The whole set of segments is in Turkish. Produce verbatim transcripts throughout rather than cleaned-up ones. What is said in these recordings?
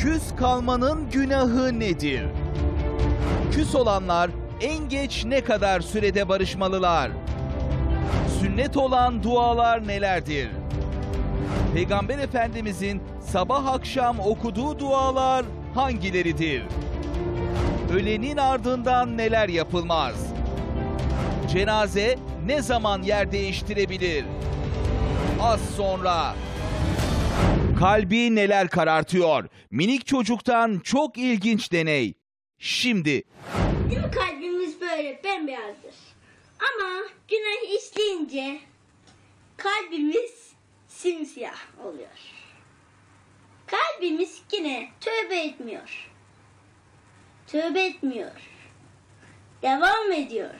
Küs kalmanın günahı nedir? Küs olanlar en geç ne kadar sürede barışmalılar? Sünnet olan dualar nelerdir? Peygamber Efendimizin sabah akşam okuduğu dualar hangileridir? Ölenin ardından neler yapılmaz? Cenaze ne zaman yer değiştirebilir? Az sonra. Kalbi neler karartıyor? Minik çocuktan çok ilginç deney. Şimdi. Bizim kalbimiz böyle bembeyazdır. Ama günah işleyince kalbimiz simsiyah oluyor. Kalbimiz yine tövbe etmiyor. Tövbe etmiyor. Devam ediyor.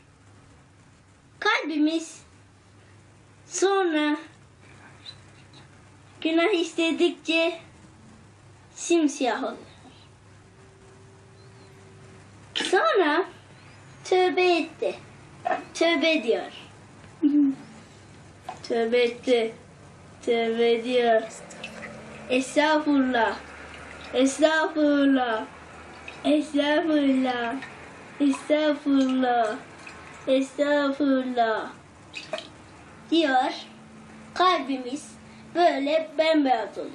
Kalbimiz sonra günah işledikçe simsiyah oluyor. Sonra tövbe etti. Tövbe diyor. Tövbe etti. Tövbe diyor. Estağfurullah. Estağfurullah. Estağfurullah. Estağfurullah. Estağfurullah. Diyor. Kalbimiz böyle bembeyaz oluyor.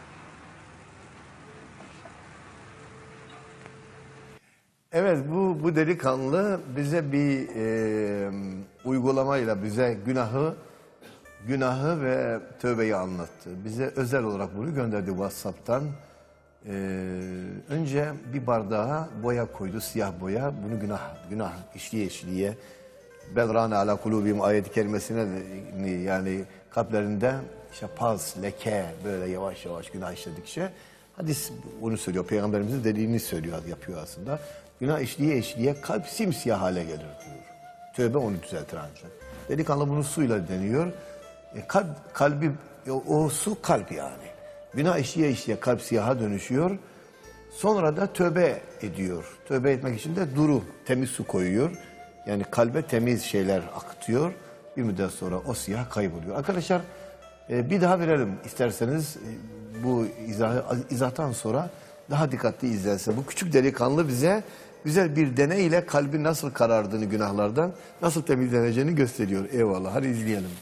Evet, bu bu delikanlı bize bir e, uygulamayla bize günahı günahı ve tövbeyi anlattı. Bize özel olarak bunu gönderdi WhatsApp'tan. E, önce bir bardağa boya koydu, siyah boya. Bunu günah günah işliye işliye Belrane ala kulubim ayet-i kerimesine yani kalplerinde işte paz, leke böyle yavaş yavaş günah işledikçe hadis onu söylüyor. Peygamberimizin dediğini söylüyor, yapıyor aslında. Günah işliye işliye kalp simsiyah hale gelir diyor. Tövbe onu düzeltir ancak. Delikanlı bunu suyla deniyor. E, kalp, kalbi, o, o su kalp yani. Günah işliye işliye kalp siyaha dönüşüyor. Sonra da tövbe ediyor. Tövbe etmek için de duru, temiz su koyuyor. Yani kalbe temiz şeyler akıtıyor. Bir müddet sonra o siyah kayboluyor. Arkadaşlar e, bir daha verelim isterseniz e, bu izahı, izahtan sonra daha dikkatli izlensin. Bu küçük delikanlı bize güzel bir deney ile kalbin nasıl karardığını günahlardan, nasıl temizleneceğini gösteriyor. Eyvallah, hadi izleyelim.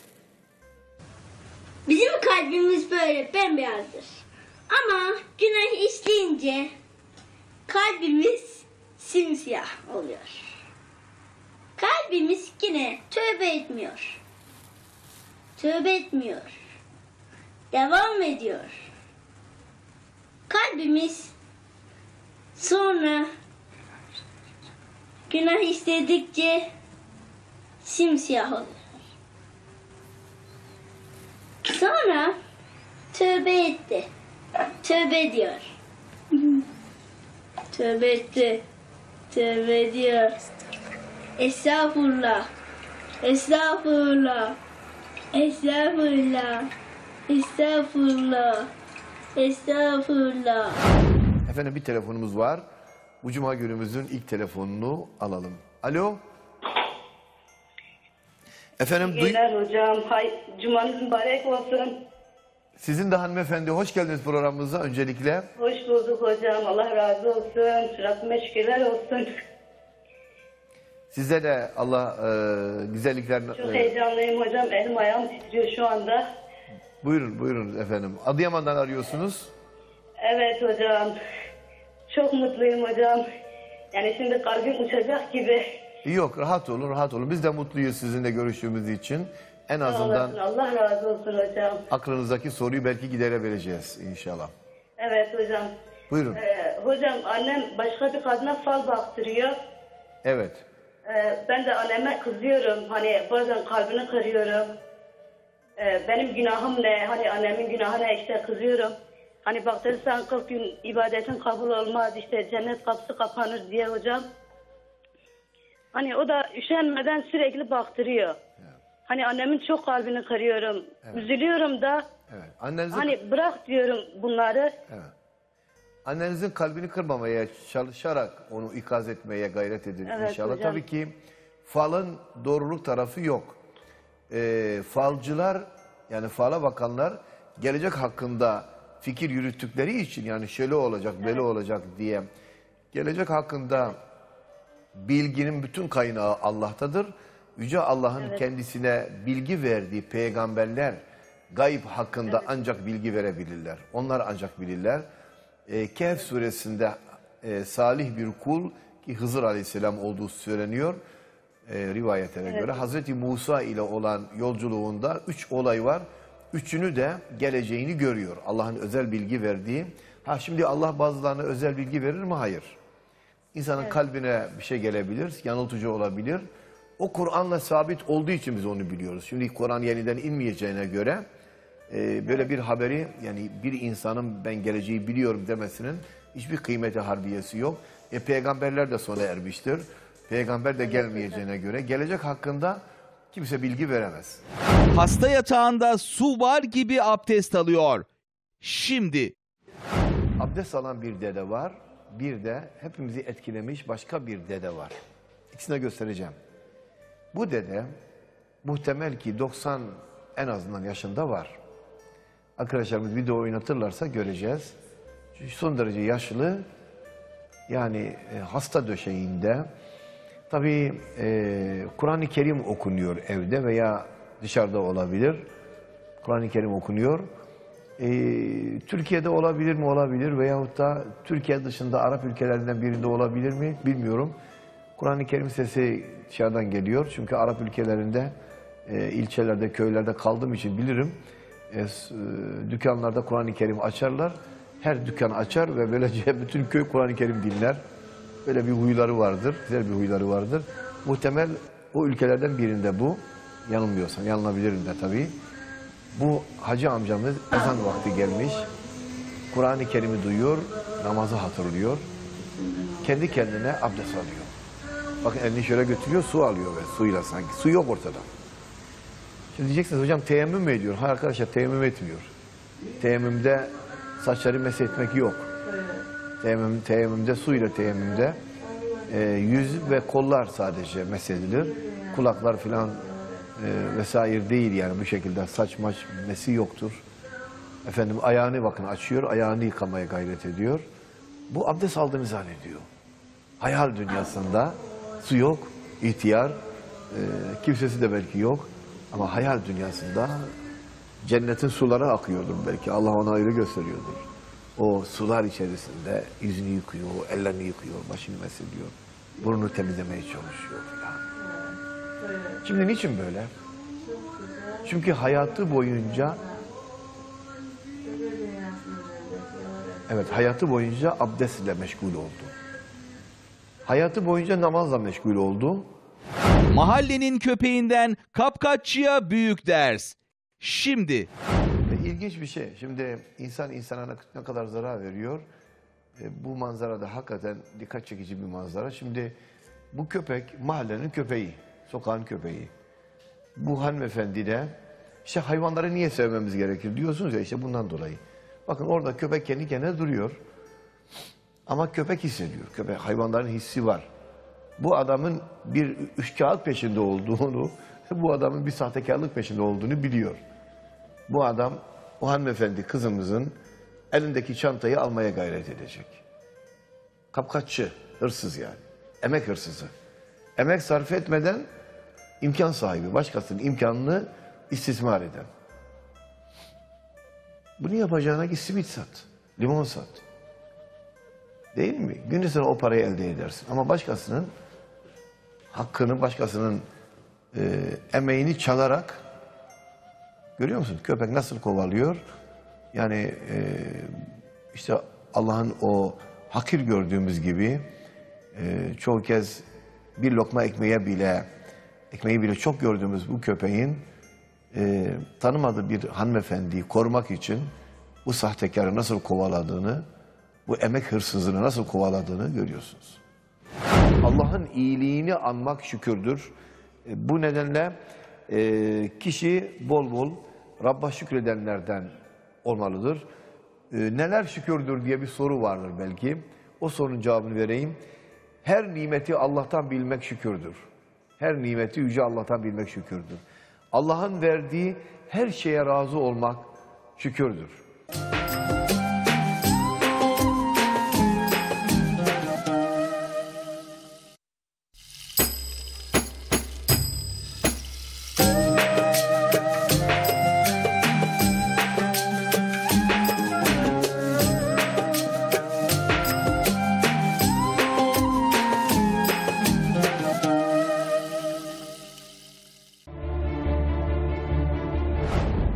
Bizim kalbimiz böyle bembeyazdır. Ama günah işleyince kalbimiz simsiyah oluyor. Kalbimiz yine tövbe etmiyor. Tövbe etmiyor. Devam ediyor. Kalbimiz sonra günah işledikçe simsiyah oluyor. Sonra tövbe etti. Tövbe diyor. Tövbe etti. Tövbe diyor. Estağfurullah. Estağfurullah. Estağfurullah. Estağfurullah. Estağfurullah. Efendim bir telefonumuz var. Bu cuma günümüzün ilk telefonunu alalım. Alo. Efendim. İyi günler hocam. Hay, cumanız mübarek olsun. Sizin de hanımefendi hoş geldiniz programımıza öncelikle. Hoş bulduk hocam. Allah razı olsun. Rabbime şükürler olsun. Size de Allah e, güzellikler... Çok e, heyecanlıyım hocam. Elim ayağım titriyor şu anda. Buyurun, buyurun efendim. Adıyaman'dan arıyorsunuz. Evet hocam. Çok mutluyum hocam. Yani şimdi kalbim uçacak gibi. Yok, rahat olun, rahat olun. Biz de mutluyuz sizinle görüştüğümüz için. En azından Allah razı olsun hocam. aklınızdaki soruyu belki giderebileceğiz inşallah. Evet hocam. Buyurun. Ee, hocam annem başka bir kadına fal baktırıyor. Evet. Ee, ben de anneme kızıyorum. Hani bazen kalbini kırıyorum. Ee, benim günahım ne? Hani annemin günahı ne? İşte kızıyorum. Hani baktırırsan kırk gün ibadetin kabul olmaz. İşte cennet kapısı kapanır diye hocam. Hani o da üşenmeden sürekli baktırıyor. Evet. Hani annemin çok kalbini kırıyorum. Evet. Üzülüyorum da. Evet. Annenizin... Hani bırak diyorum bunları. Evet. Annenizin kalbini kırmamaya çalışarak onu ikaz etmeye gayret edin evet, inşallah. Hocam. Tabii ki falın doğruluk tarafı yok. Ee, falcılar yani fala bakanlar gelecek hakkında fikir yürüttükleri için, yani şöyle olacak, böyle olacak diye, gelecek hakkında bilginin bütün kaynağı Allah'tadır. Yüce Allah'ın kendisine bilgi verdiği peygamberler gayb hakkında ancak bilgi verebilirler. Onlar ancak bilirler. E, Kehf suresinde e, salih bir kul ki Hızır Aleyhisselam olduğu söyleniyor e, rivayetlere göre. Hazreti Musa ile olan yolculuğunda üç olay var. Üçünü de geleceğini görüyor. Allah'ın özel bilgi verdiği. Ha şimdi Allah bazılarına özel bilgi verir mi? Hayır. İnsanın evet. kalbine bir şey gelebilir, yanıltıcı olabilir. O Kur'an'la sabit olduğu için biz onu biliyoruz. Şimdi Kur'an yeniden inmeyeceğine göre e, böyle bir haberi, yani bir insanın ben geleceği biliyorum demesinin hiçbir kıymeti harbiyesi yok. E, peygamberler de sona ermiştir. Peygamber de gelmeyeceğine göre gelecek hakkında kimse bilgi veremez. Hasta yatağında su var gibi abdest alıyor. Şimdi. Abdest alan bir dede var. Bir de hepimizi etkilemiş başka bir dede var. İkisine göstereceğim. Bu dede muhtemel ki doksan en azından yaşında var. Arkadaşlarımız video oynatırlarsa göreceğiz. Çünkü son derece yaşlı, yani e, hasta döşeğinde. Tabii e, Kur'an-ı Kerim okunuyor evde veya dışarıda olabilir. Kur'an-ı Kerim okunuyor. E, Türkiye'de olabilir mi? Olabilir. Veyahut da Türkiye dışında Arap ülkelerinden birinde olabilir mi? Bilmiyorum. Kur'an-ı Kerim sesi dışarıdan geliyor. Çünkü Arap ülkelerinde, e, ilçelerde, köylerde kaldığım için bilirim. E, dükkanlarda Kur'an-ı Kerim açarlar. Her dükkan açar ve böylece bütün köy Kur'an-ı Kerim dinler. Böyle bir huyları vardır, güzel bir huyları vardır. Muhtemel o ülkelerden birinde bu. Yanılmıyorsam, yanılabilirim de tabii. Bu hacı amcamız ezan vakti gelmiş. Kur'an-ı Kerim'i duyuyor, namazı hatırlıyor. Kendi kendine abdest alıyor. Bakın elini şöyle götürüyor, su alıyor ve suyla sanki. Su yok ortada. Şimdi diyeceksiniz hocam teyemmüm mü ediyor? Hayır arkadaşlar, teyemmüm etmiyor. Teyemmümde saçları meshetmek yok. Teyemmüm, teyemmümde, suyla teyemmümde e, yüz ve kollar sadece mesedilir. Kulaklar filan e, vesaire değil, yani bu şekilde saç maç mesi yoktur. Efendim ayağını bakın açıyor, ayağını yıkamaya gayret ediyor. Bu abdest aldığını zannediyor. Hayal dünyasında su yok, ihtiyar, e, kimsesi de belki yok. Ama hayal dünyasında cennetin suları akıyordur belki. Allah ona öyle gösteriyordur. O sular içerisinde yüzünü yıkıyor, ellerini yıkıyor, başını mesediyor. Burnunu temizlemeye çalışıyor falan. Şimdi niçin böyle? Çünkü hayatı boyunca evet hayatı boyunca abdestle meşgul oldu. Hayatı boyunca namazla meşgul oldu. Mahallenin köpeğinden kapkaççıya büyük ders. Şimdi. İlginç bir şey. Şimdi insan insana ne kadar zarar veriyor. E, bu manzara da hakikaten dikkat çekici bir manzara. Şimdi bu köpek mahallenin köpeği, sokağın köpeği. Bu hanımefendi de işte hayvanları niye sevmemiz gerekir diyorsunuz ya, işte bundan dolayı. Bakın orada köpek kendi kendine duruyor. Ama köpek hissediyor. Köpek, hayvanların hissi var. Bu adamın bir üçkağıt peşinde olduğunu, bu adamın bir sahtekarlık peşinde olduğunu biliyor. Bu adam o hanımefendi kızımızın elindeki çantayı almaya gayret edecek. Kapkaççı, hırsız yani. Emek hırsızı. Emek sarf etmeden imkan sahibi, başkasının imkanını istismar eden. Bunu yapacağına git simit sat, limon sat. Değil mi? Günün sonra o parayı elde edersin. Ama başkasının hakkını, başkasının e, emeğini çalarak, görüyor musun? Köpek nasıl kovalıyor? Yani e, işte Allah'ın o hakir gördüğümüz gibi e, çoğu kez bir lokma ekmeğe bile, ekmeği bile çok gördüğümüz bu köpeğin e, tanımadığı bir hanımefendiyi korumak için bu sahtekarı nasıl kovaladığını, bu emek hırsızını nasıl kovaladığını görüyorsunuz. Allah'ın iyiliğini anmak şükürdür. E, bu nedenle e, kişi bol bol Rabb'a şükredenlerden olmalıdır. E, neler şükürdür diye bir soru vardır belki. O sorunun cevabını vereyim. Her nimeti Allah'tan bilmek şükürdür. Her nimeti Yüce Allah'tan bilmek şükürdür. Allah'ın verdiği her şeye razı olmak şükürdür.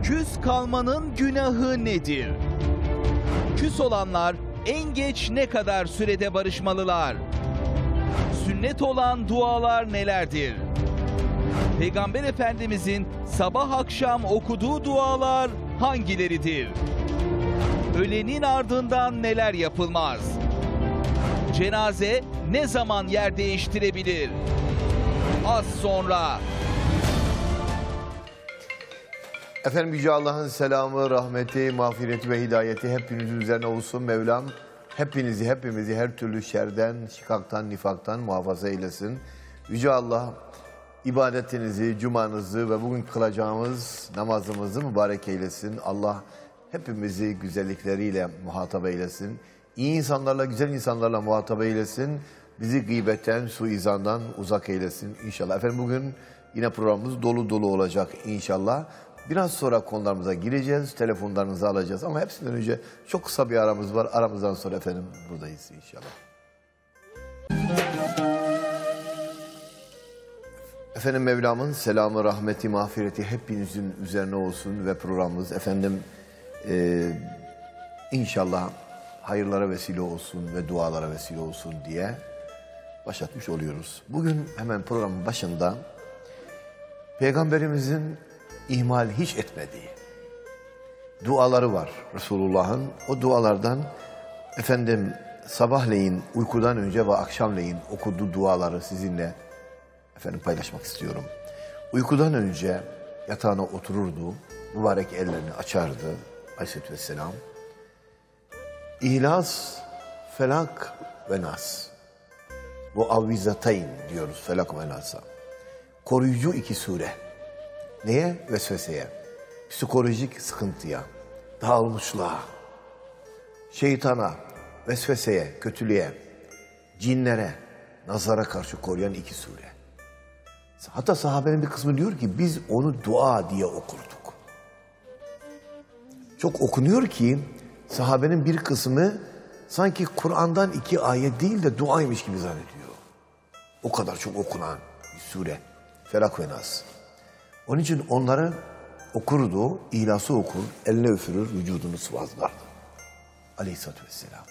Küs kalmanın günahı nedir? Küs olanlar en geç ne kadar sürede barışmalılar? Sünnet olan dualar nelerdir? Peygamber Efendimizin sabah akşam okuduğu dualar hangileridir? Ölenin ardından neler yapılmaz? Cenaze ne zaman yer değiştirebilir? Az sonra. Efendim Yüce Allah'ın selamı, rahmeti, mağfireti ve hidayeti hepinizin üzerine olsun Mevlam. Hepinizi, hepimizi her türlü şerden, şikaktan, nifaktan muhafaza eylesin. Yüce Allah ibadetinizi, cumanızı ve bugün kılacağımız namazımızı mübarek eylesin. Allah hepimizi güzellikleriyle muhatap eylesin. İyi insanlarla, güzel insanlarla muhatap eylesin. Bizi gıybetten, suizandan uzak eylesin inşallah. Efendim bugün yine programımız dolu dolu olacak inşallah. Biraz sonra konularımıza gireceğiz, telefonlarınızı alacağız ama hepsinden önce çok kısa bir aramız var. Aramızdan sonra efendim buradayız inşallah. Efendim Mevlam'ın selamı, rahmeti, mağfireti hepinizin üzerine olsun ve programımız efendim e, inşallah hayırlara vesile olsun ve dualara vesile olsun diye başlatmış oluyoruz. Bugün hemen programın başında Peygamberimizin ihmal hiç etmediği duaları var Resulullah'ın. O dualardan efendim sabahleyin uykudan önce ve akşamleyin okuduğu duaları sizinle efendim paylaşmak istiyorum. Uykudan önce yatağına otururdu, mübarek ellerini açardı Aleyhisselatü Vesselam. İhlas, Felak ve Nas. Bu avvizatayn diyoruz Felak ve Nas'a. Koruyucu iki sure. Neye? Vesveseye. Psikolojik sıkıntıya, dağılmışlığa, şeytana, vesveseye, kötülüğe, cinlere, nazara karşı koruyan iki sure. Hatta sahabenin bir kısmı diyor ki biz onu dua diye okurduk. Çok okunuyor ki sahabenin bir kısmı sanki Kur'an'dan iki ayet değil de duaymış gibi zannediyor. O kadar çok okunan bir sure. Felak ve Nas. Onun için onları okurdu, İhlası okur, eline üfürür, vücudunu sıvazlardı. Aleyhisselatü Vesselam.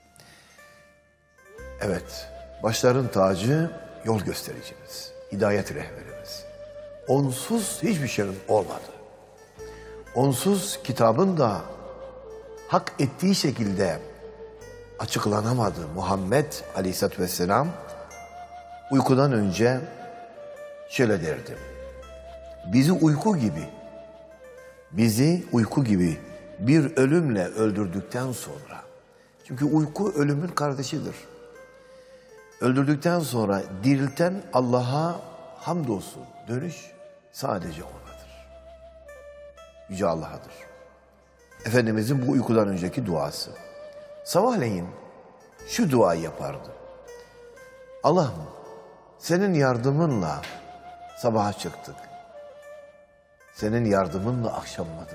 Evet, başların tacı, yol göstericimiz, hidayet rehberimiz. Onsuz hiçbir şeyin olmadı. Onsuz kitabın da hak ettiği şekilde açıklanamadı. Muhammed Aleyhisselatü Vesselam uykudan önce şöyle derdi. Bizi uyku gibi, bizi uyku gibi bir ölümle öldürdükten sonra, çünkü uyku ölümün kardeşidir. Öldürdükten sonra dirilten Allah'a hamdolsun, dönüş sadece O'nadır. Yüce Allah'adır. Efendimizin bu uykudan önceki duası. Sabahleyin şu duayı yapardı. Allah'ım senin yardımınla sabaha çıktık. Senin yardımınla akşamladık.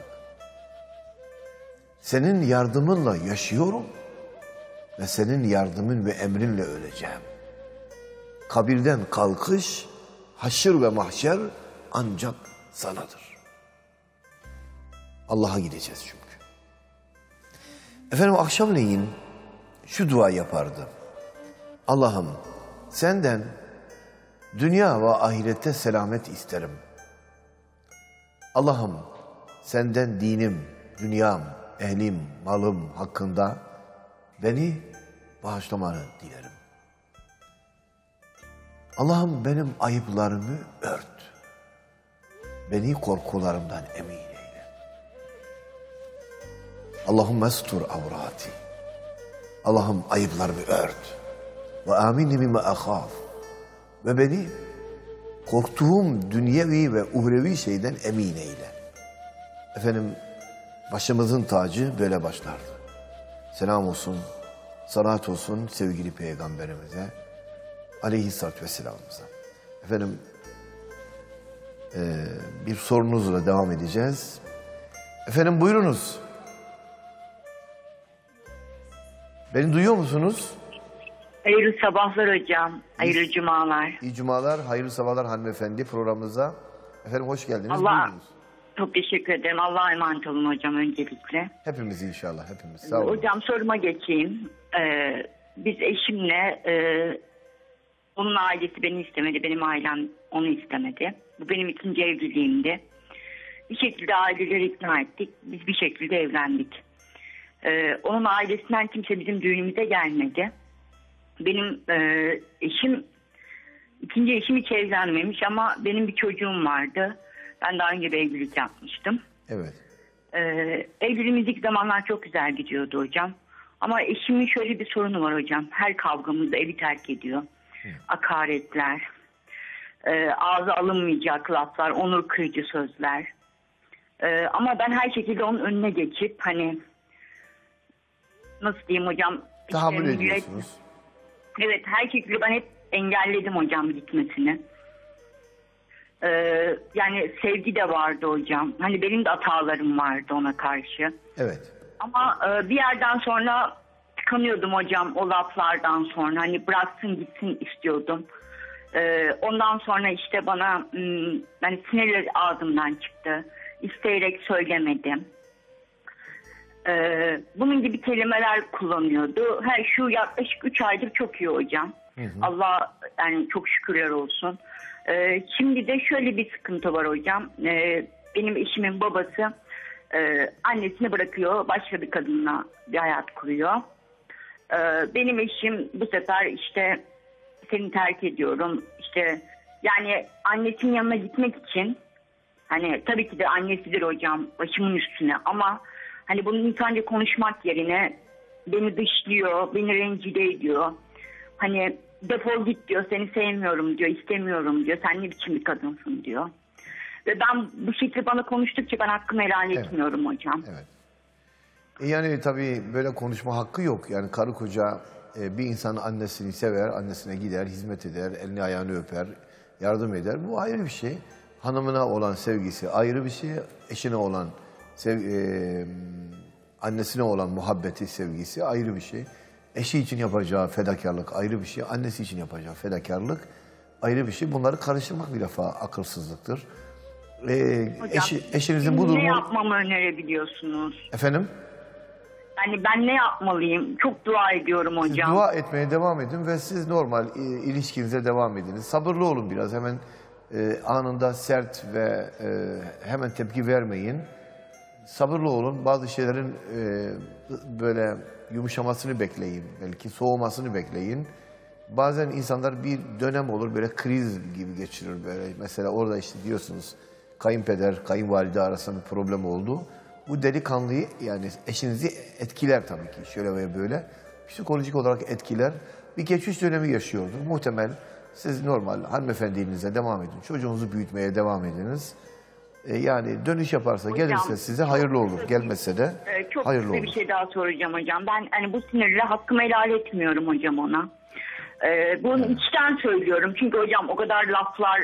Senin yardımınla yaşıyorum ve senin yardımın ve emrinle öleceğim. Kabirden kalkış, haşr ve mahşer ancak sanadır. Allah'a gideceğiz çünkü. Efendim akşamleyin şu dua yapardı. Allah'ım senden dünya ve ahirette selamet isterim. Allah'ım senden dinim, dünyam, ehlim, malım hakkında beni bağışlamanı dilerim. Allah'ım benim ayıplarımı ört. Beni korkularımdan emin eyle. Allahümme estur avrati. Allah'ım ayıplarımı ört. Ve aminni mimma ahaf. Ve beni korktuğum dünyevi ve uhrevi şeyden emin eyle. Efendim başımızın tacı böyle başlardı. Selam olsun, salat olsun sevgili peygamberimize, aleyhissalatü vesselamımıza. Efendim e, bir sorunuzla devam edeceğiz. Efendim buyurunuz. Beni duyuyor musunuz? Hayırlı sabahlar hocam. Hayırlı cumalar. İyi cumalar, hayırlı sabahlar hanımefendi programımıza. Efendim hoş geldiniz. Allah Buyurunuz. Çok teşekkür ederim. Allah'a emanet olun hocam öncelikle. Hepimiz inşallah, hepimiz. Sağ olun. Hocam soruma geçeyim. Ee, biz eşimle, e, onun ailesi beni istemedi, benim ailem onu istemedi. Bu benim ikinci evliliğimdi. Bir şekilde aileleri ikna ettik. Biz bir şekilde evlendik. Ee, onun ailesinden kimse bizim düğünümüze gelmedi. Benim e, eşim, ikinci eşim hiç evlenmemiş ama benim bir çocuğum vardı. Ben daha önce bir evlilik yapmıştım. Evet. Ee, evliliğimiz ilk zamanlar çok güzel gidiyordu hocam. Ama eşimin şöyle bir sorunu var hocam. Her kavgamızda evi terk ediyor. Hı. Hakaretler, e, ağza alınmayacak laflar, onur kırıcı sözler. E, ama ben her şekilde onun önüne geçip hani nasıl diyeyim hocam? Tahammül işte, ediyorsunuz. Evet, her şekilde ben hep engelledim hocam gitmesini. Ee, yani sevgi de vardı hocam. Hani benim de hatalarım vardı ona karşı. Evet. Ama e, bir yerden sonra tıkanıyordum hocam o laflardan sonra. Hani bıraksın gitsin istiyordum. Ee, ondan sonra işte bana hmm, yani sinirler ağzımdan çıktı. İsteyerek söylemedim. Ee, bunun gibi kelimeler kullanıyordu. Her şu yaklaşık üç aydır çok iyi hocam. Hı hı. Allah yani çok şükürler olsun. Ee, şimdi de şöyle bir sıkıntı var hocam. Ee, benim eşimin babası e, annesini bırakıyor. Başka bir kadınla bir hayat kuruyor. Ee, benim eşim bu sefer işte seni terk ediyorum. İşte yani annesinin yanına gitmek için hani tabii ki de annesidir hocam başımın üstüne ama hani bunu insanca konuşmak yerine beni dışlıyor, beni rencide ediyor. Hani defol git diyor, seni sevmiyorum diyor, istemiyorum diyor, sen ne biçim bir kadınsın diyor. Ve ben bu şekilde bana konuştukça ben hakkımı helal Evet. etmiyorum hocam. Evet. E yani tabii böyle konuşma hakkı yok. Yani karı koca e, bir insan annesini sever, annesine gider, hizmet eder, elini ayağını öper, yardım eder. Bu ayrı bir şey. Hanımına olan sevgisi ayrı bir şey. Eşine olan sev e, annesine olan muhabbeti, sevgisi ayrı bir şey. Eşi için yapacağı fedakarlık ayrı bir şey. Annesi için yapacağı fedakarlık ayrı bir şey. Bunları karıştırmak bir defa akılsızlıktır. Ee, Hocam, eşi, eşinizin bu ne durumu... yapmamı önerebiliyorsunuz? Efendim? Yani ben ne yapmalıyım? Çok dua ediyorum Siz hocam. dua etmeye devam edin ve siz normal e, ilişkinize devam ediniz. Sabırlı olun biraz. Hemen e, anında sert ve e, hemen tepki vermeyin. Sabırlı olun. Bazı şeylerin e, böyle yumuşamasını bekleyin. Belki soğumasını bekleyin. Bazen insanlar bir dönem olur böyle kriz gibi geçirir böyle. Mesela orada işte diyorsunuz kayınpeder, kayınvalide arasında bir problem oldu. Bu delikanlıyı yani eşinizi etkiler tabii ki şöyle veya böyle. Psikolojik olarak etkiler. Bir geçiş dönemi yaşıyordur. Muhtemel siz normal hanımefendiliğinize devam edin. Çocuğunuzu büyütmeye devam ediniz. Ee, yani dönüş yaparsa Hocam, gelirse size hayırlı olur. Gelmezse de Ee, çok hayırlı kısa olur. bir şey daha soracağım hocam. Ben hani bu sinirle hakkımı helal etmiyorum hocam ona. Ee, bunu evet. içten söylüyorum. Çünkü hocam o kadar laflar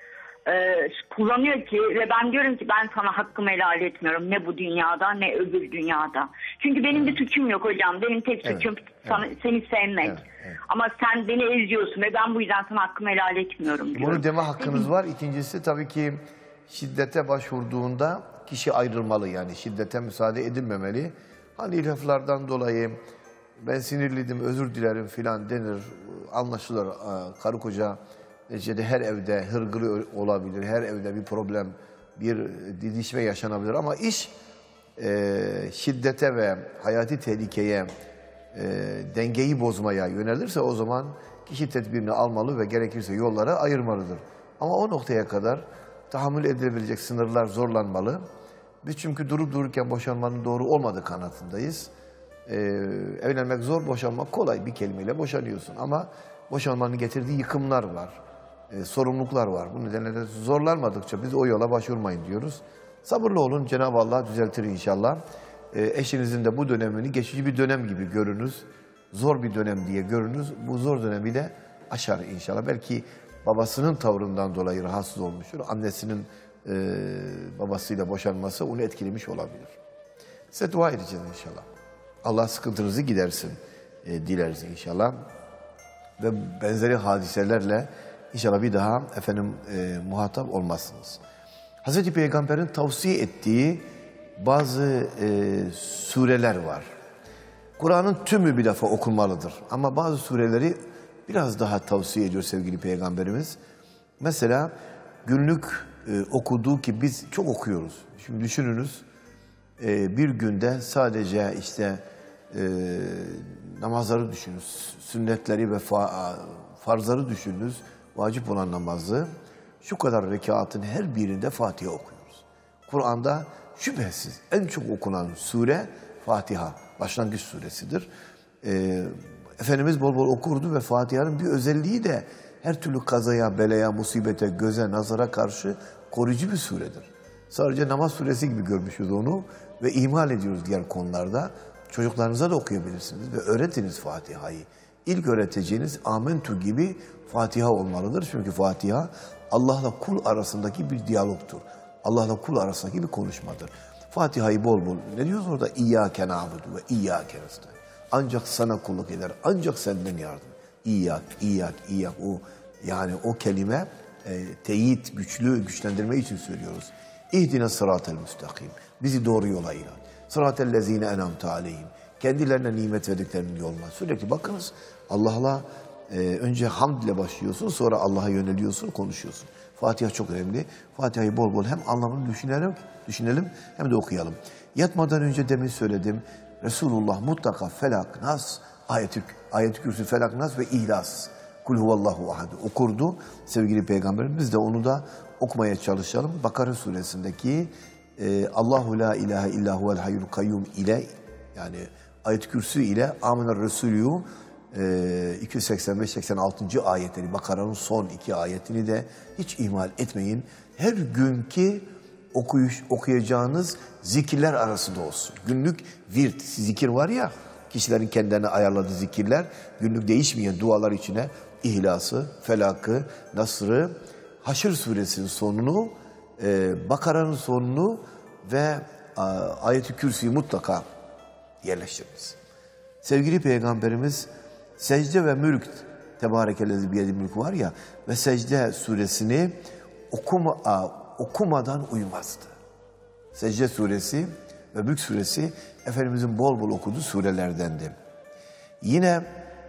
e, kullanıyor ki ve ben diyorum ki ben sana hakkımı helal etmiyorum. Ne bu dünyada ne öbür dünyada. Çünkü benim evet. bir suçum yok hocam. Benim tek suçum evet. sana, evet. seni sevmek. Evet. Evet. Ama sen beni eziyorsun ve ben bu yüzden sana hakkımı helal etmiyorum diyorum. Bunu deme hakkınız var. İkincisi tabii ki şiddete başvurduğunda kişi ayrılmalı yani şiddete müsaade edilmemeli. Hani laflardan dolayı ben sinirliydim özür dilerim filan denir anlaşılır. Karı koca neticede her evde hırgürü olabilir, her evde bir problem, bir didişme yaşanabilir ama iş e, şiddete ve hayati tehlikeye, e, dengeyi bozmaya yönelirse o zaman kişi tedbirini almalı ve gerekirse yollara ayırmalıdır. Ama o noktaya kadar tahammül edilebilecek sınırlar zorlanmalı. Biz çünkü durup dururken boşanmanın doğru olmadığı kanatındayız. Ee, evlenmek zor, boşanmak kolay. Bir kelimeyle boşanıyorsun ama boşanmanın getirdiği yıkımlar var, e, sorumluluklar var. Bu nedenle de zorlanmadıkça biz o yola başvurmayın diyoruz. Sabırlı olun, Cenab-ı Allah düzeltir inşallah. E, eşinizin de bu dönemini geçici bir dönem gibi görünüz. Zor bir dönem diye görünüz. Bu zor dönemi de aşar inşallah. Belki babasının tavrından dolayı rahatsız olmuştur. Annesinin e, babasıyla boşanması onu etkilemiş olabilir. Size dua edeceğiz inşallah. Allah sıkıntınızı gidersin e, dileriz inşallah. Ve benzeri hadiselerle inşallah bir daha efendim e, muhatap olmazsınız. Hazreti Peygamber'in tavsiye ettiği bazı e, sureler var. Kur'an'ın tümü bir defa okunmalıdır. Ama bazı sureleri biraz daha tavsiye ediyor sevgili Peygamberimiz. Mesela günlük e, okuduğu ki biz çok okuyoruz. Şimdi düşününüz e, bir günde sadece işte e, namazları düşününüz. Sünnetleri ve fa, farzları düşününüz. Vacip olan namazı. Şu kadar rekatın her birinde Fatiha okuyoruz. Kur'an'da şüphesiz en çok okunan sure Fatiha. Başlangıç suresidir. Ee, Efendimiz bol bol okurdu ve Fatiha'nın bir özelliği de her türlü kazaya, belaya, musibete, göze, nazara karşı koruyucu bir suredir. Sadece namaz suresi gibi görmüşüz onu ve ihmal ediyoruz diğer konularda. Çocuklarınıza da okuyabilirsiniz ve öğretiniz Fatiha'yı. İlk öğreteceğiniz Amentu gibi Fatiha olmalıdır. Çünkü Fatiha Allah'la kul arasındaki bir diyalogtur. Allah'la kul arasındaki bir konuşmadır. Fatiha'yı bol bol, ne diyoruz orada? İyyâke na'budu ve iyyâke nestaîn. Ancak sana kulluk eder, ancak senden yardım. İyyak, iyyak, iyyak. O, yani o kelime e, teyit, güçlü, güçlendirme için söylüyoruz. İhdine sıratel müstakim. Bizi doğru yola ilan. Sıratel lezîne en'amte aleyhim. Kendilerine nimet verdiklerinin yoluna. Sürekli bakınız Allah'la e, önce hamd ile başlıyorsun, sonra Allah'a yöneliyorsun, konuşuyorsun. Fatiha çok önemli. Fatiha'yı bol bol hem anlamını düşünelim, düşünelim hem de okuyalım. Yatmadan önce demin söyledim. Resulullah mutlaka Felak, Nas, Ayet-i Ayet Kürsü, Felak, Nas ve İhlas. Kul huvallahu ahad okurdu sevgili Peygamberimiz. Biz de onu da okumaya çalışalım. Bakara suresindeki e, Allahu la ilahe illa huvel hayyul kayyum ile, yani Ayet-i Kürsü ile Amener Resulü iki yüz seksen beş seksen altı. ayetleri, Bakara'nın son iki ayetini de hiç ihmal etmeyin. Her günkü okuyuş, okuyacağınız zikirler arasında olsun. Günlük virt, zikir var ya, kişilerin kendilerine ayarladığı zikirler, günlük değişmeyen dualar içine İhlas'ı, Felak'ı, Nasr'ı, Haşr suresinin sonunu, e, Bakara'nın sonunu ve Ayet-i Kürsü'yü mutlaka yerleştiriniz. Sevgili Peygamberimiz secde ve mülk, Tebarekellezi biyedil mülk var ya, ve secde suresini okuma, okumadan uyumazdı. Secde suresi ve mülk suresi Efendimizin bol bol okuduğu surelerdendi. Yine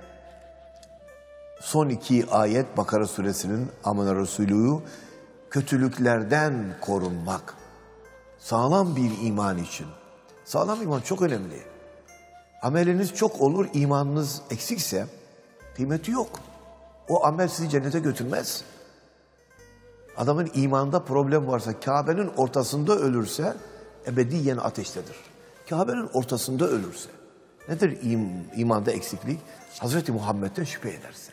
son iki ayet Bakara suresinin Amener Resulü, kötülüklerden korunmak. Sağlam bir iman için. Sağlam iman çok önemli. Ameliniz çok olur, imanınız eksikse kıymeti yok. O amel sizi cennete götürmez. Adamın imanında problem varsa, Kabe'nin ortasında ölürse ebediyen ateştedir. Kabe'nin ortasında ölürse. Nedir im, imanda eksiklik? Hazreti Muhammed'den şüphe ederse.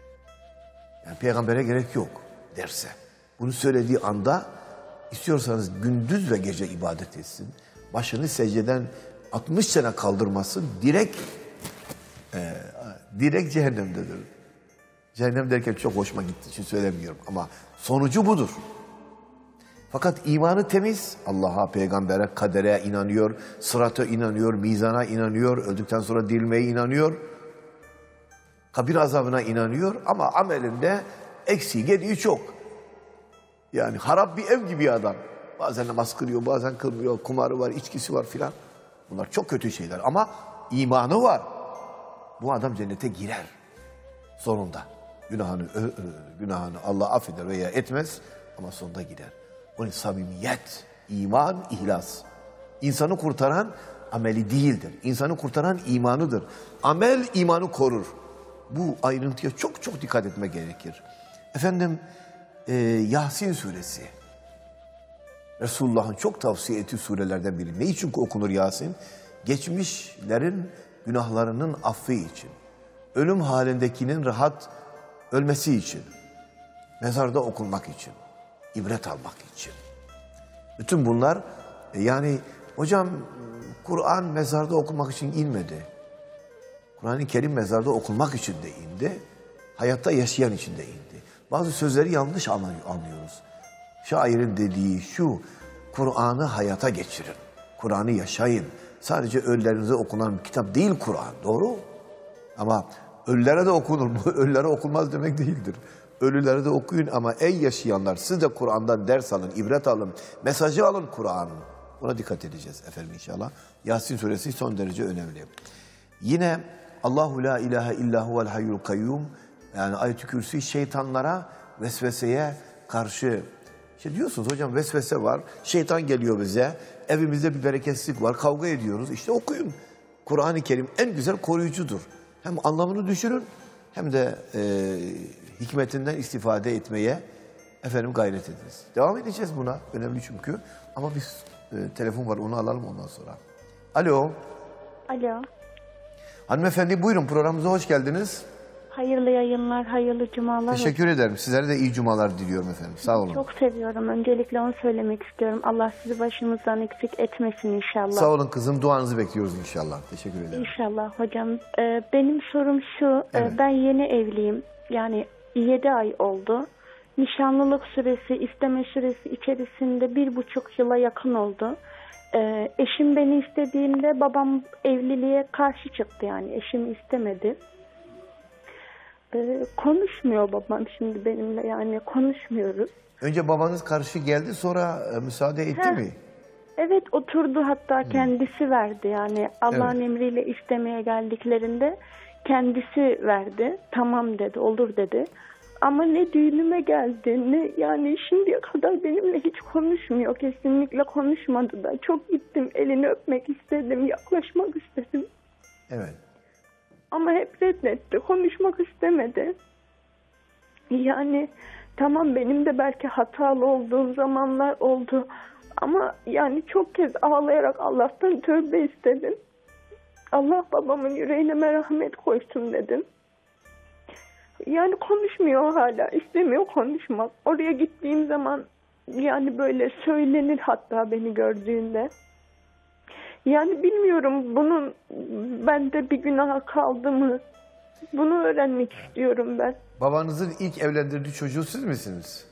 Yani peygambere gerek yok derse. Bunu söylediği anda istiyorsanız gündüz ve gece ibadet etsin. Başını secdeden altmış sene kaldırmasın, direkt e, direkt cehennemdedir. Cehennem derken çok hoşuma gittiği için söylemiyorum ama sonucu budur. Fakat imanı temiz, Allah'a, peygambere, kadere inanıyor, sırata inanıyor, mizana inanıyor, öldükten sonra dirilmeye inanıyor, kabir azabına inanıyor ama amelinde eksiği gediği çok. Yani harap bir ev gibi adam. Bazen namaz kılıyor, bazen kılmıyor, kumarı var, içkisi var filan. Bunlar çok kötü şeyler ama imanı var. Bu adam cennete girer sonunda. Günahını, günahını Allah affeder veya etmez ama sonunda gider. Onun samimiyet, iman, ihlas. İnsanı kurtaran ameli değildir. İnsanı kurtaran imanıdır. Amel imanı korur. Bu ayrıntıya çok çok dikkat etmek gerekir. Efendim e, Yasin suresi. Resulullah'ın çok tavsiye ettiği surelerden biri. Ne için okunur Yasin? Geçmişlerin günahlarının affı için. Ölüm halindekinin rahat ölmesi için. Mezarda okunmak için. İbret almak için. Bütün bunlar yani hocam Kur'an mezarda okunmak için inmedi. Kur'an-ı Kerim mezarda okunmak için de indi. Hayatta yaşayan için de indi. Bazı sözleri yanlış anlıyoruz. Şairin dediği şu, Kur'an'ı hayata geçirin. Kur'an'ı yaşayın. Sadece ölülerinize okunan bir kitap değil Kur'an, doğru? Ama ölülere de okunur mu? Ölülere okunmaz demek değildir. Ölüleri de okuyun ama ey yaşayanlar siz de Kur'an'dan ders alın, ibret alın, mesajı alın Kur'an'ın. Buna dikkat edeceğiz efendim inşallah. Yasin suresi son derece önemli. Yine Allahu la ilahe illa huvel hayyul kayyum, yani ayet-i kürsi şeytanlara, vesveseye karşı. İşte diyorsunuz hocam vesvese var, şeytan geliyor bize, evimizde bir bereketsizlik var, kavga ediyoruz. İşte okuyun. Kur'an-ı Kerim en güzel koruyucudur. Hem anlamını düşünün hem de e, hikmetinden istifade etmeye efendim gayret ediniz. Devam edeceğiz buna. Önemli çünkü. Ama bir e, telefon var, onu alalım ondan sonra. Alo. Alo. Hanımefendi buyurun, programımıza hoş geldiniz. Hayırlı yayınlar, hayırlı cumalar. Teşekkür ederim. Sizlere de iyi cumalar diliyorum efendim. Sağ olun. Çok seviyorum. Öncelikle onu söylemek istiyorum. Allah sizi başımızdan eksik etmesin inşallah. Sağ olun kızım. Duanızı bekliyoruz inşallah. Teşekkür ederim. İnşallah hocam. Ee, benim sorum şu. Evet. e, ben yeni evliyim. Yani yedi ay oldu. Nişanlılık süresi, isteme süresi içerisinde bir buçuk yıla yakın oldu. Ee, eşim beni istediğinde babam evliliğe karşı çıktı, yani eşim istemedi. Ee, konuşmuyor babam şimdi benimle, yani konuşmuyoruz. Önce babanız karşı geldi, sonra e, müsaade etti Heh. mi? Evet, oturdu, hatta kendisi verdi, yani Allah'ın Evet. emriyle istemeye geldiklerinde kendisi verdi. Tamam dedi, olur dedi. Ama ne düğünüme geldi, ne yani şimdiye kadar benimle hiç konuşmuyor. Kesinlikle konuşmadı da. Çok gittim, elini öpmek istedim, yaklaşmak istedim. Evet. Ama hep reddetti, konuşmak istemedi. Yani tamam, benim de belki hatalı olduğum zamanlar oldu. Ama yani çok kez ağlayarak Allah'tan tövbe istedim. Allah babamın yüreğine merhamet koysun dedim. Yani konuşmuyor hala, istemiyor konuşmak. Oraya gittiğim zaman yani böyle söylenir hatta beni gördüğünde. Yani bilmiyorum, bunun bende bir günaha kaldı mı? Bunu öğrenmek istiyorum ben. Babanızın ilk evlendirdiği çocuğu siz misiniz?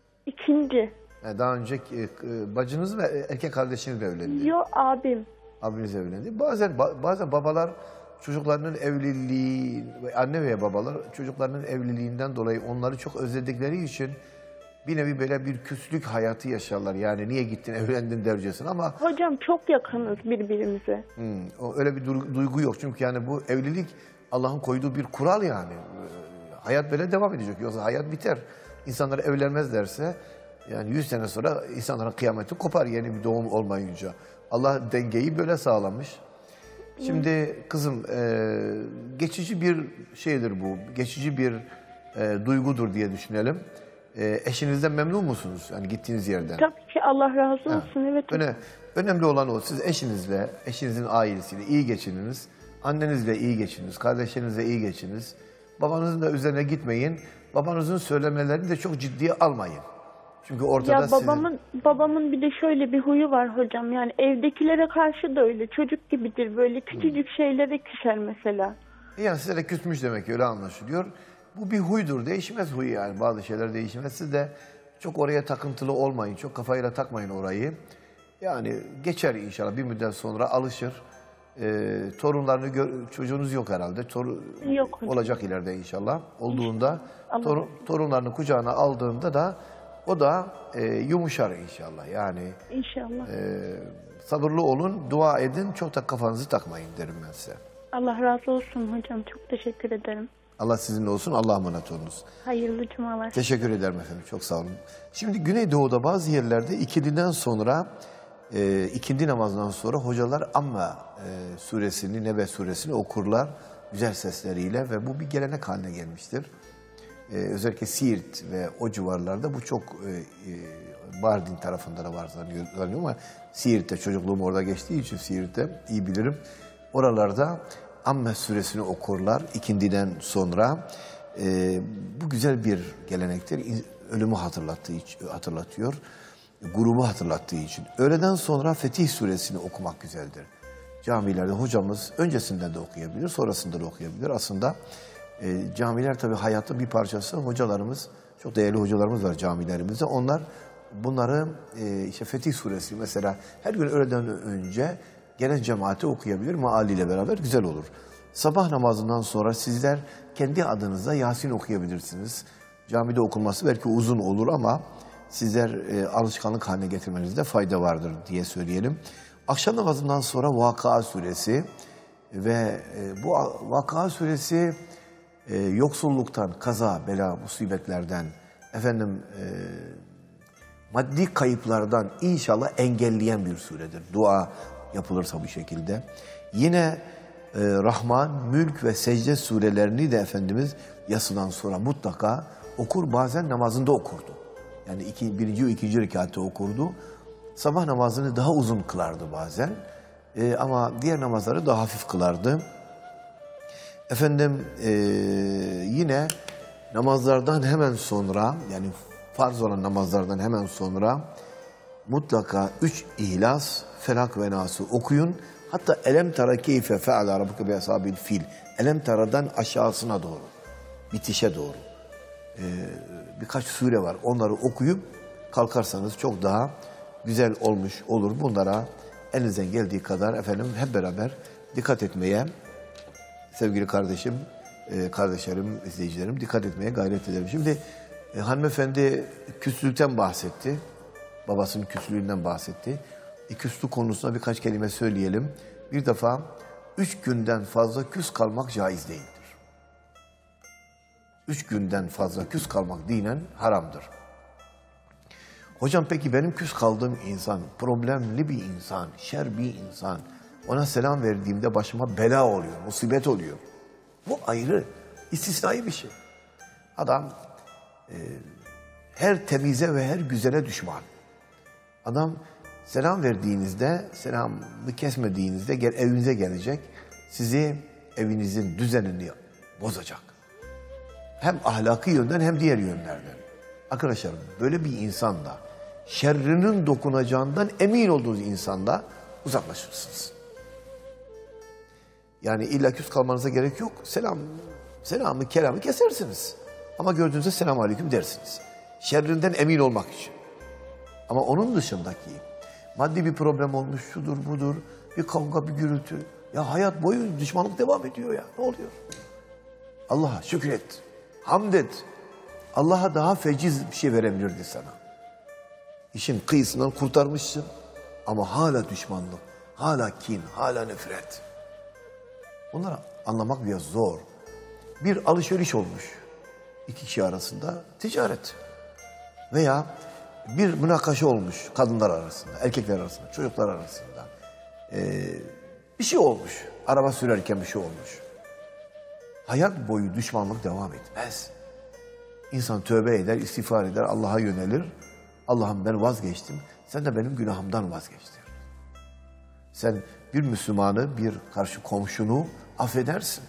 İkinci. Yani daha önce e, e, bacınız ve erkek kardeşiniz evlendi. Yo, abim. Abiniz evlendi. Bazen ba- bazen babalar çocuklarının evliliği, anne veya babalar çocuklarının evliliğinden dolayı onları çok özledikleri için bir nevi böyle bir küslük hayatı yaşarlar. Yani niye gittin evlendin dercesine ama Hocam çok yakınız birbirimize. hmm, o öyle bir du- duygu yok. Çünkü yani bu evlilik Allah'ın koyduğu bir kural yani. Ee, Hayat böyle devam edecek. Yoksa hayat biter. İnsanlar evlenmezlerse yani yüz sene sonra insanların kıyameti kopar yeni bir doğum olmayınca. Allah dengeyi böyle sağlamış. Şimdi kızım e, geçici bir şeydir bu. Geçici bir e, duygudur diye düşünelim. E, eşinizden memnun musunuz? Yani gittiğiniz yerden. Tabii ki, Allah razı olsun. Evet. Öne, önemli olan o. Siz eşinizle, eşinizin ailesiyle iyi geçininiz. Annenizle iyi geçininiz. Kardeşlerinizle iyi geçininiz. Babanızın da üzerine gitmeyin. Babanızın söylemelerini de çok ciddiye almayın. Çünkü ortada Ya sizin... babamın babamın bir de şöyle bir huyu var hocam. Yani evdekilere karşı da öyle. Çocuk gibidir, böyle küçücük şeylere küser mesela. Yani size de küsmüş demek ki, öyle anlaşılıyor. Bu bir huydur, değişmez huy yani. Bazı şeyler değişmez. Siz de çok oraya takıntılı olmayın, çok kafayla takmayın orayı. Yani geçer inşallah, bir müddet sonra alışır. Ee, torunlarını gör, çocuğunuz yok herhalde. Toru, Yok hocam. olacak ileride inşallah. Olduğunda Allah torun, torunlarını kucağına aldığında da o da e, yumuşar inşallah. Yani İnşallah. e, sabırlı olun, dua edin, çok da kafanızı takmayın derim ben size. Allah razı olsun hocam. Çok teşekkür ederim. Allah sizinle olsun, Allah'a emanet olunuz. Hayırlı cumalar. Teşekkür ederim efendim, çok sağ olun. Şimdi Güneydoğu'da bazı yerlerde ikindiden sonra, e, ikindi namazından sonra hocalar Amma e, suresini, Nebe suresini okurlar güzel sesleriyle ve bu bir gelenek haline gelmiştir. E, özellikle Siirt ve o civarlarda bu çok e, e, Mardin tarafında da var zannediyorum ama Siirt'te, çocukluğum orada geçtiği için Siirt'te iyi bilirim. Oralarda Amme suresini okurlar ikindiden sonra. E, bu güzel bir gelenektir. Ölümü hatırlattığı için, hatırlatıyor. Grubu hatırlattığı için. Öğleden sonra Fetih suresini okumak güzeldir. Camilerde hocamız öncesinden de okuyabilir, sonrasında da okuyabilir. Aslında e, camiler tabii hayatın bir parçası. Hocalarımız, çok değerli hocalarımız var camilerimizde. Onlar bunları e, işte Fetih suresi mesela her gün öğleden önce gelen cemaate okuyabilir. Maaliyle beraber güzel olur. Sabah namazından sonra sizler kendi adınıza Yasin okuyabilirsiniz. Camide okunması belki uzun olur ama sizler e, alışkanlık haline getirmenizde fayda vardır diye söyleyelim. Akşam namazından sonra Vakıa suresi ve e, bu Vakıa suresi e, yoksulluktan, kaza, bela, musibetlerden, efendim e, maddi kayıplardan inşallah engelleyen bir suredir. Dua yapılırsa bu şekilde. Yine e, Rahman, Mülk ve Secde surelerini de Efendimiz yasından sonra mutlaka okur, bazen namazında okurdu. Yani iki, birinci ve ikinci rekatte okurdu. Sabah namazını daha uzun kılardı bazen. E, ama diğer namazları daha hafif kılardı. Efendim e, yine namazlardan hemen sonra, yani farz olan namazlardan hemen sonra mutlaka üç İhlas, Felak ve Nas'ı okuyun. Hatta Elem tara keyfe fe'ala rabbuke bi ashabil fil. Elem tara'dan aşağısına doğru, bitişe doğru. Ee, birkaç sure var. Onları okuyup kalkarsanız çok daha güzel olmuş olur. Bunlara elinizden geldiği kadar efendim hep beraber dikkat etmeye, sevgili kardeşim, e, kardeşlerim, izleyicilerim dikkat etmeye gayret edelim. Şimdi e, hanımefendi küslükten bahsetti. Babasının küslüğünden bahsetti. E, küslük konusunda birkaç kelime söyleyelim. Bir defa üç günden fazla küs kalmak caiz değildir. Üç günden fazla küs kalmak dinen haramdır. Hocam peki benim küs kaldığım insan, problemli bir insan, şer bir insan, ona selam verdiğimde başıma bela oluyor, musibet oluyor. Bu ayrı, istisnai bir şey. Adam e, her temize ve her güzele düşman. Adam selam verdiğinizde, selamı kesmediğinizde gel, evinize gelecek, sizi evinizin düzenini bozacak. Hem ahlaki yönden hem diğer yönlerden. Arkadaşlarım böyle bir insanla, şerrinin dokunacağından emin olduğunuz insanla uzaklaşırsınız. Yani illa küs kalmanıza gerek yok. Selam, selamı, kelamı kesersiniz. Ama gördüğünüzde selamun aleyküm dersiniz. Şerrinden emin olmak için. Ama onun dışındaki maddi bir problem olmuş, şudur budur, bir kavga, bir gürültü. Ya hayat boyu düşmanlık devam ediyor ya. Ne oluyor? Allah'a şükret, hamd et. Allah'a daha feciz bir şey verebilirdi sana. İşin kıyısından kurtarmışsın ama hala düşmanlık, hala kin, hala nefret. Bunları anlamak biraz zor. Bir alışveriş olmuş iki kişi arasında, ticaret. Veya bir münakaşa olmuş kadınlar arasında, erkekler arasında, çocuklar arasında. Ee, bir şey olmuş, araba sürerken bir şey olmuş. Hayat boyu düşmanlık devam etmez. İnsan tövbe eder, istiğfar eder, Allah'a yönelir. Allah'ım ben vazgeçtim, sen de benim günahımdan vazgeçtir. Sen bir Müslümanı, bir karşı komşunu affedersin.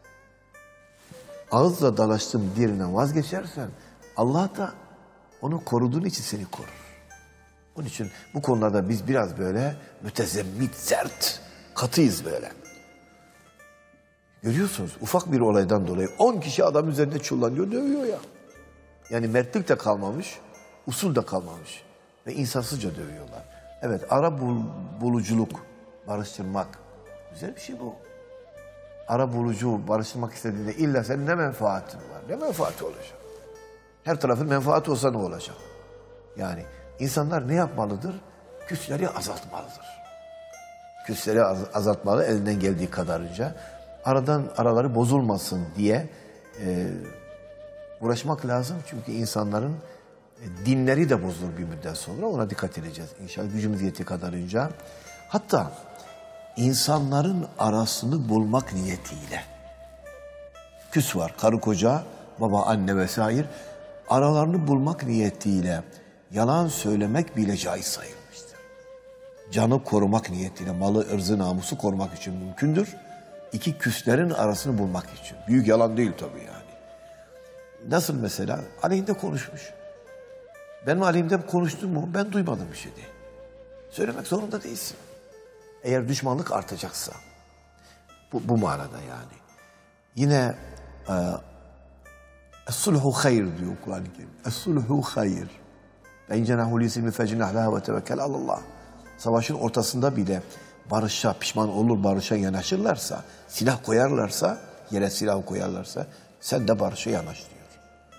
Ağızla dalaştığın dirinden vazgeçersen Allah da onu koruduğun için seni korur. Onun için bu konularda biz biraz böyle mütezemmit, sert, katıyız böyle. Görüyorsunuz ufak bir olaydan dolayı on kişi adam üzerinde çullanıyor, dövüyor ya. Yani mertlik de kalmamış, usul de kalmamış ve insansızca dövüyorlar. Evet, ara bul buluculuk, barıştırmak güzel bir şey bu. Ara bulucu barıştırmak istediğinde illa senin ne menfaatin var, ne menfaati olacak? Her tarafın menfaati olsa ne olacak? Yani insanlar ne yapmalıdır? Küsleri azaltmalıdır. Küsleri az azaltmalı elinden geldiği kadarınca. Aradan araları bozulmasın diye e, uğraşmak lazım. Çünkü insanların e, dinleri de bozulur bir müddet sonra. Ona dikkat edeceğiz inşallah gücümüz yettiği kadarınca. Hatta insanların arasını bulmak niyetiyle. Küs var, karı koca, baba, anne vesaire. Aralarını bulmak niyetiyle yalan söylemek bile caiz sayılmıştır. Canı korumak niyetiyle, malı, ırzı, namusu korumak için mümkündür. İki küslerin arasını bulmak için. Büyük yalan değil tabii yani. Nasıl mesela? Aleyhinde konuşmuş. Benim aleyhimde konuştum mu? Ben duymadım bir şey değil. Söylemek zorunda değilsin. Eğer düşmanlık artacaksa. Bu, bu manada yani. Yine e, Es-sulhu hayır diyor Kur'an-ı Kerim. Es-sulhu hayır. Ben cenahu lisilmi fecnah laha ve tevekel alallah. Savaşın ortasında bile barışa, pişman olur barışa yanaşırlarsa, silah koyarlarsa, yere silah koyarlarsa sen de barışa yanaş diyor.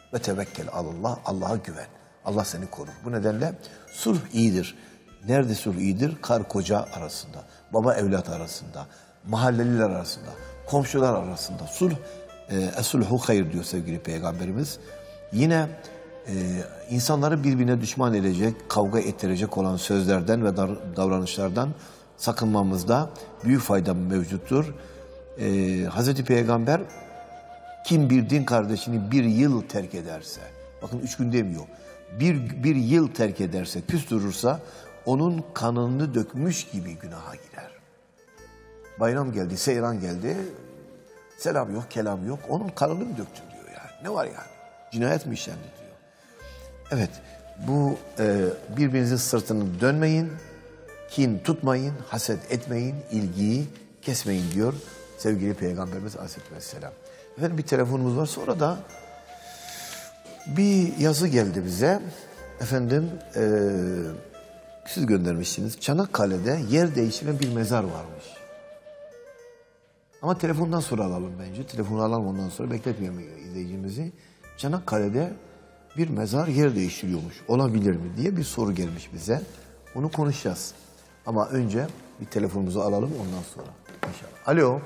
Ve tevekkel alallah, Allah'a güven. Allah seni korur. Bu nedenle sulh iyidir. Nerede sulh iyidir? Kar koca arasında, baba evlat arasında, mahalleliler arasında, komşular arasında. Sulh, e, esulhu hayır diyor sevgili Peygamberimiz. Yine e, insanları birbirine düşman edecek, kavga ettirecek olan sözlerden ve davranışlardan sakınmamızda büyük fayda mevcuttur. E, Hazreti Peygamber, kim bir din kardeşini bir yıl terk ederse, bakın üç gün demiyor, bir, bir yıl terk ederse, küstürürse, onun kanını dökmüş gibi günaha girer. Bayram geldi, seyran geldi, selam yok, kelam yok, onun kanını mı döktün diyor yani. Ne var yani? Cinayet mi işlendi diyor. Evet, bu e, birbirinizin sırtını dönmeyin, kin tutmayın, haset etmeyin, ilgiyi kesmeyin diyor sevgili Peygamberimiz Aleyhisselatü Vesselam. Efendim bir telefonumuz var, sonra da bir yazı geldi bize. Efendim e, siz göndermişsiniz. Çanakkale'de yer değiştiren bir mezar varmış. Ama telefondan sonra alalım bence. Telefonu alalım, ondan sonra bekletmeyelim izleyicimizi. Çanakkale'de bir mezar yer değiştiriyormuş. Olabilir mi diye bir soru gelmiş bize. Onu konuşacağız. Ama önce bir telefonumuzu alalım, ondan sonra inşallah. Alo.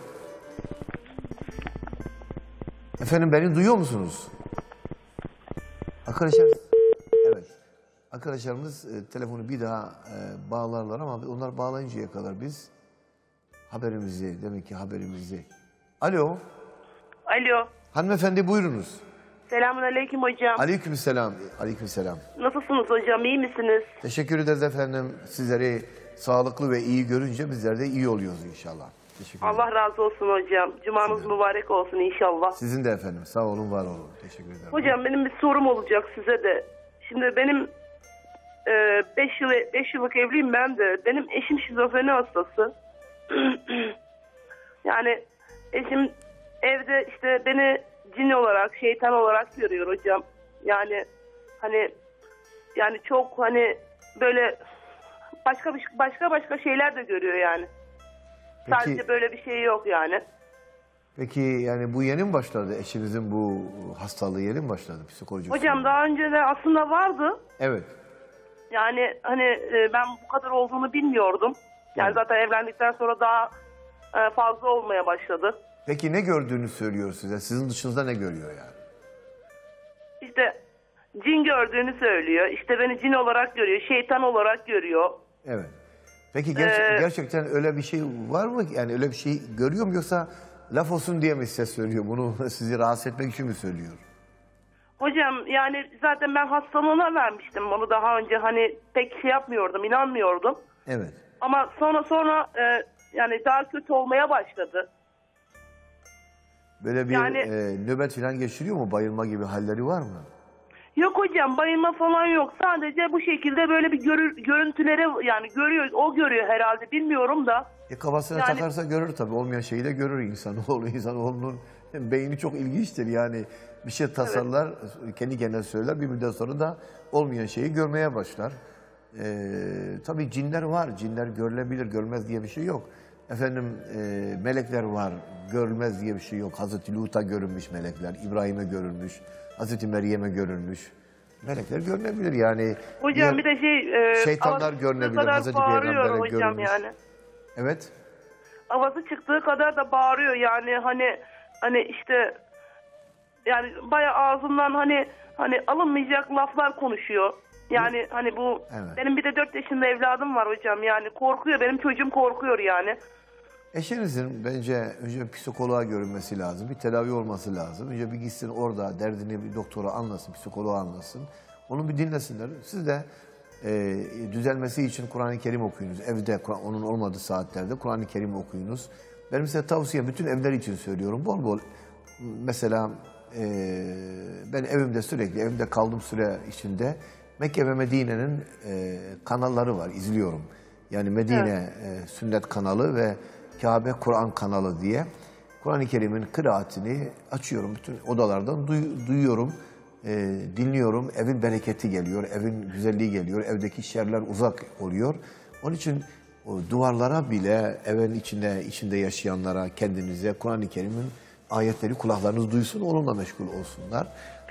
Efendim beni duyuyor musunuz? Arkadaşlar, evet. Arkadaşlarımız e, telefonu bir daha e, bağlarlar ama onlar bağlayıncaya kadar biz haberimizi, demek ki haberimizi. Alo. Alo. Hanımefendi buyurunuz. Selamun aleyküm hocam. Aleykümselam. Aleykümselam. Nasılsınız hocam? İyi misiniz? Teşekkür ederiz efendim. Sizleri sağlıklı ve iyi görünce bizler de iyi oluyoruz inşallah. Teşekkür ederim. Allah razı olsun hocam. Cumanız Sizden. mübarek olsun inşallah. Sizin de efendim. Sağ olun, var olun. Teşekkür ederim. Hocam benim bir sorum olacak size de. Şimdi benim beş yıl beş yıllık evliyim ben de. Benim eşim şizofreni hastası. Yani eşim evde işte beni cin olarak, şeytan olarak görüyor hocam. Yani hani yani çok hani böyle başka başka başka şeyler de görüyor yani. Peki, Sadece böyle bir şey yok yani. Peki yani bu yeni mi başladı? Eşinizin bu hastalığı yeni mi başladı? Psikolojik Hocam sorun. daha önce de aslında vardı. Evet. Yani hani ben bu kadar olduğunu bilmiyordum. Yani Evet. zaten evlendikten sonra daha fazla olmaya başladı. Peki ne gördüğünü söylüyor size? Sizin dışınızda ne görüyor yani? İşte cin gördüğünü söylüyor. İşte beni cin olarak görüyor, şeytan olarak görüyor. Evet. Peki ger- Ee, gerçekten öyle bir şey var mı? Yani öyle bir şey görüyor mu, yoksa laf olsun diye mi size söylüyor? Bunu sizi rahatsız etmek için mi söylüyor? Hocam yani zaten ben hastalığına vermiştim onu daha önce, hani pek şey yapmıyordum, inanmıyordum. Evet. Ama sonra sonra e, yani daha kötü olmaya başladı. Böyle bir Yani- e, nöbet falan geçiriyor mu? Bayılma gibi halleri var mı? Yok hocam, bayılma falan yok. Sadece bu şekilde böyle bir görür, görüntüleri yani görüyor, o görüyor herhalde, bilmiyorum da. E kafasına Yani- takarsa görür tabii. Olmayan şeyi de görür insanoğlu. İnsanoğlunun beyni çok ilginçtir. Yani bir şey tasarlar, kendi kendine söyler. Bir müddet sonra da olmayan şeyi görmeye başlar. Ee, tabii cinler var. Cinler görülebilir, görmez diye bir şey yok. Efendim e, melekler var, görülmez diye bir şey yok. Hazreti Lut'a görünmüş melekler, İbrahim'e görülmüş, Hazreti Meryem'e görülmüş. Melekler görünebilir yani. Hocam bir de şey... E, şeytanlar avazı çıktığı görünebilir, kadar Hazreti bağırıyor Peygamber'e hocam görülmüş. yani. Evet. Avazı çıktığı kadar da bağırıyor yani, hani hani işte yani bayağı ağzından hani hani alınmayacak laflar konuşuyor. Yani hani bu Evet. benim bir de dört yaşında evladım var hocam, yani korkuyor, benim çocuğum korkuyor yani. Eşinizin bence önce psikoloğa görünmesi lazım, bir tedavi olması lazım. Önce bir gitsin orada derdini bir doktora anlasın, psikoloğa anlasın. Onu bir dinlesinler. Siz de e, düzelmesi için Kur'an-ı Kerim okuyunuz. Evde Kur'an- onun olmadığı saatlerde Kur'an-ı Kerim okuyunuz. Benim size tavsiyem, bütün evler için söylüyorum. Bol bol mesela e, ben evimde sürekli, evimde kaldığım süre içinde Mekke ve Medine'nin e, kanalları var, izliyorum. Yani Medine e, Sünnet kanalı ve Kabe Kur'an kanalı diye Kur'an-ı Kerim'in kıraatini açıyorum. Bütün odalardan duy- duyuyorum, e, dinliyorum. Evin bereketi geliyor, evin güzelliği geliyor, evdeki şerler uzak oluyor. Onun için o duvarlara bile, evin içinde içinde yaşayanlara, kendinize Kur'an-ı Kerim'in ayetleri kulaklarınız duysun, onunla meşgul olsunlar.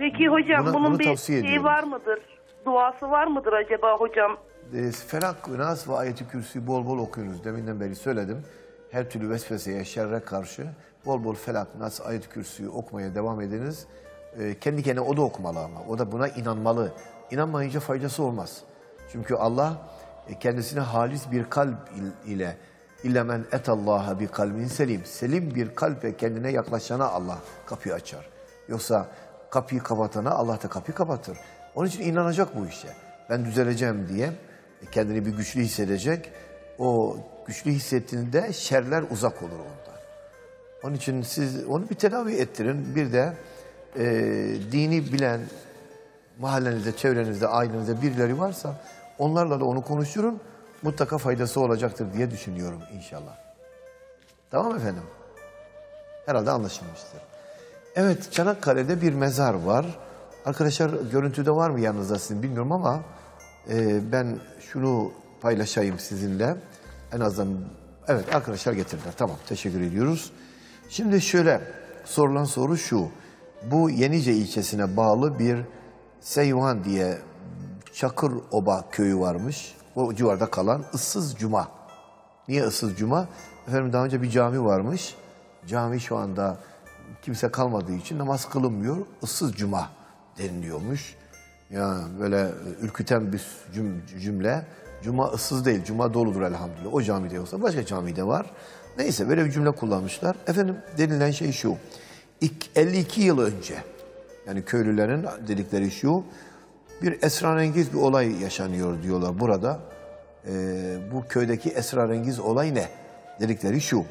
Peki hocam Buna- bunun bunu bir tavsiye şeyi ediyorum. var mıdır? Duası var mıdır acaba hocam? E, Felak, Nas ve Ayet-i Kürsi'yi bol bol okuyunuz. Deminden beri söyledim. Her türlü vesveseye, şerre karşı bol bol Felak, Nas, Ayet-i Kürsi'yi okumaya devam ediniz. E, kendi kendine o da okumalı ama. O da buna inanmalı. İnanmayınca faydası olmaz. Çünkü Allah e, kendisine halis bir kalp il- ile İlla men etallaha bi kalbin selim. Selim bir kalple kendine yaklaşana Allah kapıyı açar. Yoksa kapıyı kapatana Allah da kapıyı kapatır. Onun için inanacak bu işe. Ben düzeleceğim diye kendini bir güçlü hissedecek. O güçlü hissettiğinde şerler uzak olur ondan. Onun için siz onu bir tedavi ettirin. Bir de e, dini bilen mahallenizde, çevrenizde, ailenizde birileri varsa onlarla da onu konuşturun. Mutlaka faydası olacaktır diye düşünüyorum inşallah. Tamam efendim? Herhalde anlaşılmıştır. Evet, Çanakkale'de bir mezar var. Arkadaşlar görüntüde var mı yanınızda sizin bilmiyorum ama e, ben şunu paylaşayım sizinle. En azından evet arkadaşlar getirdiler. Tamam, teşekkür ediyoruz. Şimdi şöyle sorulan soru şu. Bu Yenice ilçesine bağlı bir Seyvan diye Çakıroba köyü varmış. O civarda kalan ıssız cuma. Niye ıssız cuma? Efendim daha önce bir cami varmış. Cami şu anda kimse kalmadığı için namaz kılınmıyor. Issız cuma deniliyormuş. Ya böyle ürküten bir cümle. Cuma ıssız değil, cuma doludur elhamdülillah. O camide yoksa başka camide var. Neyse böyle bir cümle kullanmışlar. Efendim denilen şey şu. elli iki yıl önce yani köylülerin dedikleri şu. Bir esrarengiz bir olay yaşanıyor diyorlar burada. Ee, bu köydeki esrarengiz olay ne? Dedikleri şu.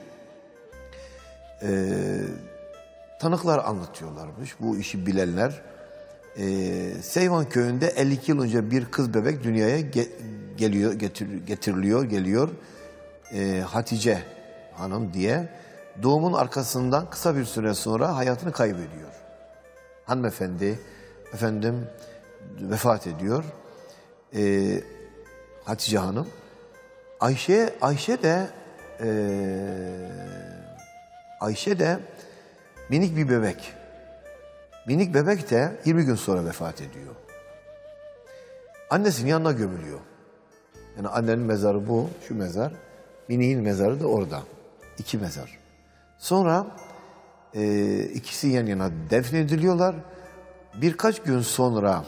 Ee, tanıklar anlatıyorlarmış bu işi bilenler. Ee, Seyvan köyünde elli iki yıl önce bir kız bebek dünyaya ge geliyor, getir getiriliyor, geliyor. Ee, Hatice Hanım diye. Doğumun arkasından kısa bir süre sonra hayatını kaybediyor. Hanımefendi, efendim vefat ediyor. Ee, Hatice Hanım. Ayşe, Ayşe de e, Ayşe de minik bir bebek. Minik bebek de yirmi gün sonra vefat ediyor. Annesinin yanına gömülüyor. Yani annenin mezarı bu, şu mezar. Miniğin mezarı da orada. İki mezar. Sonra e, ikisi yan yana defnediliyorlar. Birkaç gün sonra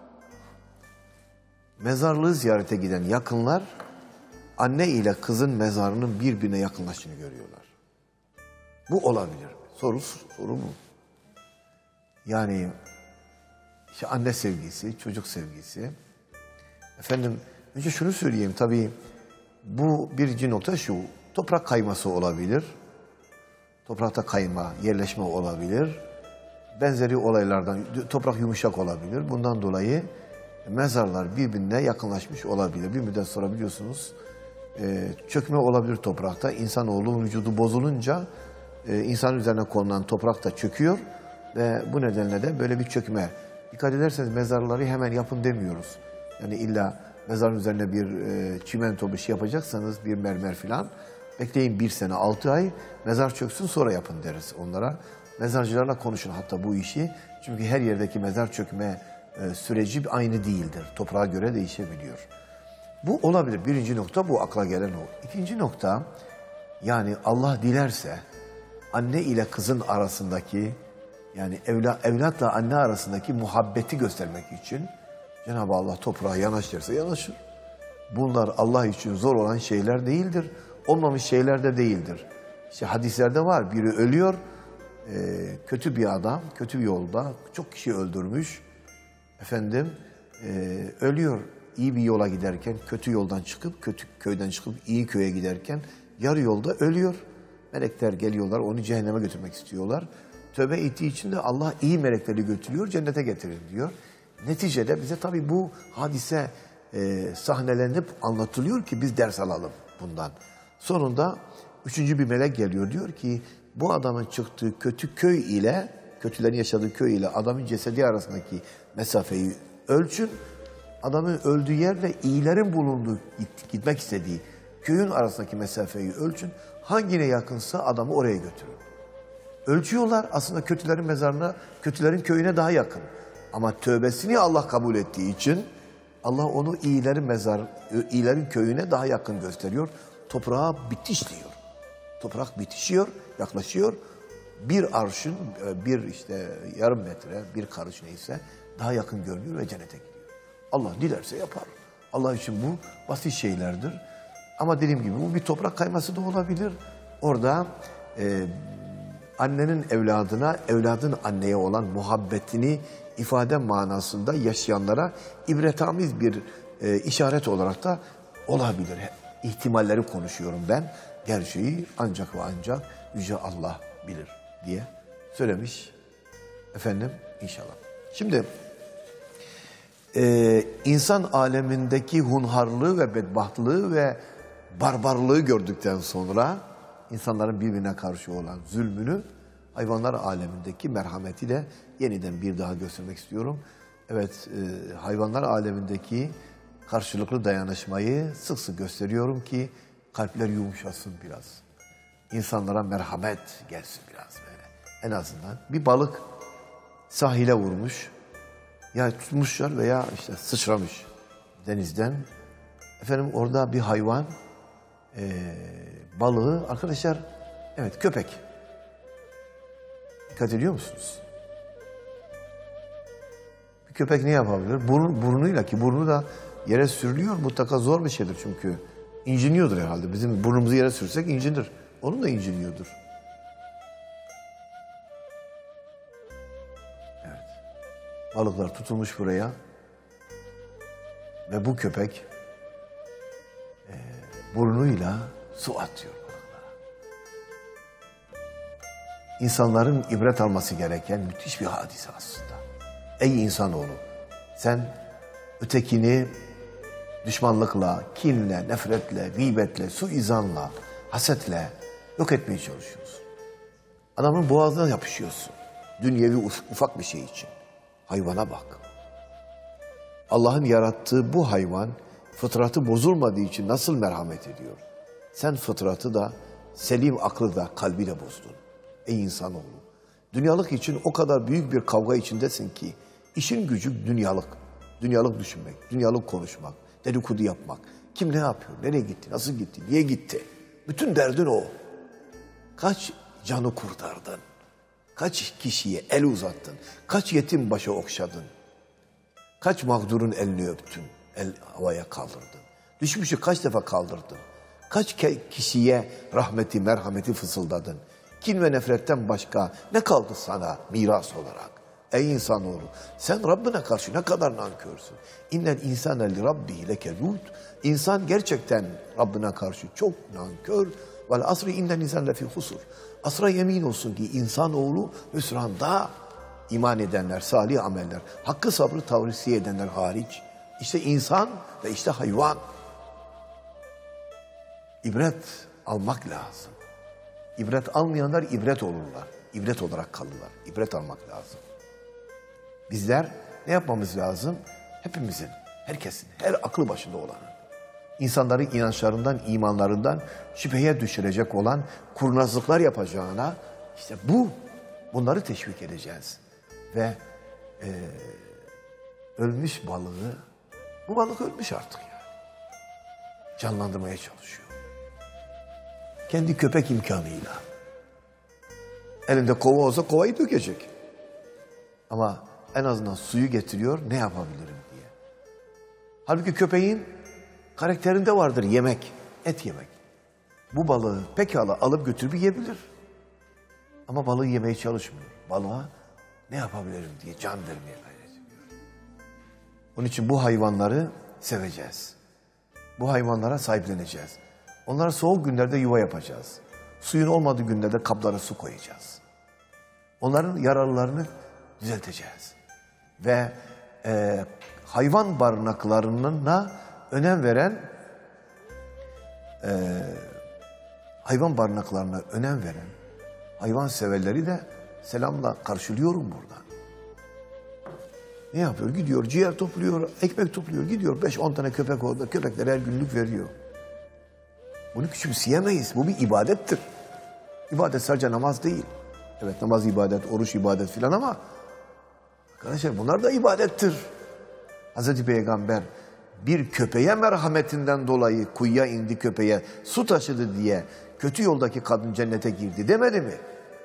mezarlığı ziyarete giden yakınlar anne ile kızın mezarının birbirine yakınlaştığını görüyorlar. Bu olabilir mi? Soru, soru bu. Yani işte anne sevgisi, çocuk sevgisi. Efendim önce şunu söyleyeyim tabii bu birinci nokta şu. Toprak kayması olabilir. Toprakta kayma, yerleşme olabilir. Benzeri olaylardan toprak yumuşak olabilir. Bundan dolayı mezarlar birbirine yakınlaşmış olabilir. Bir müddet sonra biliyorsunuz e, çökme olabilir toprakta. İnsanoğlu vücudu bozulunca e, insan üzerine konulan toprak da çöküyor. Ve bu nedenle de böyle bir çökme. Dikkat ederseniz mezarları hemen yapın demiyoruz. Yani illa mezarın üzerine bir e, çimento bir şey yapacaksanız bir mermer filan bekleyin bir sene altı ay mezar çöksün sonra yapın deriz onlara. Mezarcılarla konuşun hatta bu işi. Çünkü her yerdeki mezar çökme e, süreci aynı değildir. Toprağa göre değişebiliyor. Bu olabilir. Birinci nokta bu akla gelen o. İkinci nokta yani Allah dilerse anne ile kızın arasındaki yani evla, evlatla anne arasındaki muhabbeti göstermek için Cenab-ı Allah toprağa yanaştırırsa yanaşır. Bunlar Allah için zor olan şeyler değildir. Olmamış şeyler de değildir. İşte hadislerde var. Biri ölüyor. E, kötü bir adam, kötü bir yolda çok kişi öldürmüş. Efendim e, ölüyor. İyi bir yola giderken, kötü yoldan çıkıp, kötü köyden çıkıp iyi köye giderken yarı yolda ölüyor. Melekler geliyorlar, onu cehenneme götürmek istiyorlar. Tövbe ettiği için de Allah iyi melekleri götürüyor, cennete getirir diyor. Neticede bize tabii bu hadise e, sahnelenip anlatılıyor ki biz ders alalım bundan. Sonunda üçüncü bir melek geliyor diyor ki bu adamın çıktığı kötü köy ile, kötülerin yaşadığı köy ile adamın cesedi arasındaki mesafeyi ölçün. Adamın öldüğü yerle iyilerin bulunduğu, gitmek istediği köyün arasındaki mesafeyi ölçün. Hangine yakınsa adamı oraya götürün. Ölçüyorlar aslında kötülerin mezarına, kötülerin köyüne daha yakın. Ama tövbesini Allah kabul ettiği için Allah onu iyilerin mezar, iyilerin köyüne daha yakın gösteriyor. Toprağa bitiş diyor. Toprak bitişiyor, yaklaşıyor. Bir arşın, bir işte yarım metre, bir karış neyse daha yakın görünüyor ve cennete gidiyor. Allah dilerse yapar. Allah için bu basit şeylerdir. Ama dediğim gibi bu bir toprak kayması da olabilir. Orada e, annenin evladına, evladın anneye olan muhabbetini ifade manasında yaşayanlara ibretamiz bir e, işaret olarak da olabilir. İhtimalleri konuşuyorum ben. Gerçeği ancak ve ancak Yüce Allah bilir diye söylemiş efendim inşallah. Şimdi e, insan alemindeki hunharlığı ve bedbahtlığı ve barbarlığı gördükten sonra insanların birbirine karşı olan zulmünü hayvanlar alemindeki merhameti de yeniden bir daha göstermek istiyorum. Evet, e, hayvanlar alemindeki karşılıklı dayanışmayı sık sık gösteriyorum ki kalpler yumuşasın biraz. İnsanlara merhamet gelsin biraz böyle. En azından bir balık sahile vurmuş, ya tutmuşlar veya işte sıçramış denizden. Efendim orada bir hayvan e, balığı, arkadaşlar evet köpek. Dikkat ediyor musunuz? Bir köpek ne yapabilir? Burun, burnuyla, ki burnu da yere sürülüyor, mutlaka zor bir şeydir çünkü. İnciniyordur herhalde. Bizim burnumuzu yere sürsek incinir. Onun da inciniyordur. Evet. Balıklar tutulmuş buraya. Ve bu köpek e, burnuyla su atıyor balıklara. İnsanların ibret alması gereken müthiş bir hadise aslında. Ey insanoğlu, sen ötekini düşmanlıkla, kinle, nefretle, gıybetle, suizanla, hasetle yok etmeye çalışıyorsun. Adamın boğazına yapışıyorsun. Dünyevi ufak bir şey için. Hayvana bak. Allah'ın yarattığı bu hayvan fıtratı bozulmadığı için nasıl merhamet ediyor? Sen fıtratı da, selim aklı da, kalbi de bozdun. Ey insanoğlu. Dünyalık için o kadar büyük bir kavga içindesin ki işin gücü dünyalık. Dünyalık düşünmek, dünyalık konuşmak, dedikodu yapmak. Kim ne yapıyor, nereye gitti, nasıl gitti, niye gitti? Bütün derdin o. Kaç canı kurtardın? Kaç kişiye el uzattın? Kaç yetim başa okşadın? Kaç mağdurun elini öptün? El havaya kaldırdın. Düşmüşü kaç defa kaldırdın? Kaç kişiye rahmeti, merhameti fısıldadın? Kin ve nefretten başka ne kaldı sana miras olarak? Ey insanoğlu, sen Rabbine karşı ne kadar nankörsün. İnnel insane li rabbihi lekedud. İnsan gerçekten Rabbine karşı çok nankör. Vel asri innel insane lefi husur. Asra yemin olsun ki insanoğlu hüsranda. İman edenler, salih ameller, hakkı sabrı tavsiye edenler hariç. İşte insan ve işte hayvan. İbret almak lazım. İbret almayanlar ibret olurlar. İbret olarak kalırlar. İbret almak lazım. Bizler ne yapmamız lazım? Hepimizin, herkesin, her aklı başında olanın, insanların inançlarından, imanlarından şüpheye düşürecek olan kurnazlıklar yapacağına, işte bu, bunları teşvik edeceğiz. Ve e, ölmüş balığı, bu balık ölmüş artık yani, canlandırmaya çalışıyor. Kendi köpek imkanıyla. Elinde kova olsa kovayı dökecek. Ama en azından suyu getiriyor, ne yapabilirim diye. Halbuki köpeğin karakterinde vardır yemek, et yemek. Bu balığı pekala alıp götürüp yiyebilir. Ama balığı yemeye çalışmıyor. Balığa ne yapabilirim diye can vermeye gayret ediyor. Onun için bu hayvanları seveceğiz. Bu hayvanlara sahipleneceğiz. Onlara soğuk günlerde yuva yapacağız. Suyun olmadığı günlerde kaplara su koyacağız. Onların yararlarını düzelteceğiz. Ve e, hayvan barınaklarına önem veren e, hayvan barınaklarına önem veren hayvan severleri de selamla karşılıyorum buradan. Ne yapıyor? Gidiyor ciğer topluyor, ekmek topluyor, gidiyor beş on tane köpek orada, köpekler her günlük veriyor. Bunu küçümseyemeyiz. Bu bir ibadettir. İbadet sadece namaz değil. Evet namaz ibadet, oruç ibadet filan ama Arkadaşlar bunlar da ibadettir. Hazreti Peygamber bir köpeğe merhametinden dolayı kuyuya indi, köpeğe su taşıdı diye kötü yoldaki kadın cennete girdi demedi mi?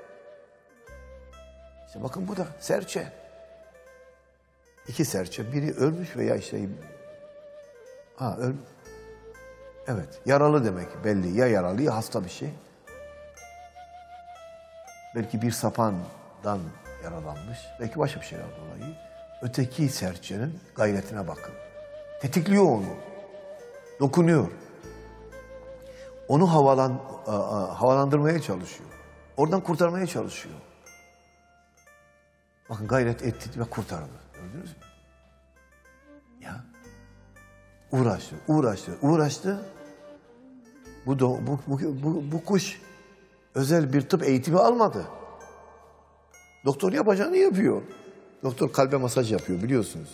İşte bakın bu da serçe. İki serçe, biri ölmüş veya işte ha öl evet, yaralı demek belli, ya yaralı ya hasta bir şey. Belki bir sapandan yaralanmış, belki başka bir şeyler dolayı. Öteki serçenin gayretine bakın. Tetikliyor onu. Dokunuyor. Onu havalan, a, a, havalandırmaya çalışıyor. Oradan kurtarmaya çalışıyor. Bakın gayret etti ve kurtardı. Gördünüz mü? Ya. Uğraştı, uğraştı, uğraştı. Bu, do, bu, bu, bu, bu kuş özel bir tıp eğitimi almadı. Doktor yapacağını yapıyor. Doktor kalbe masaj yapıyor biliyorsunuz.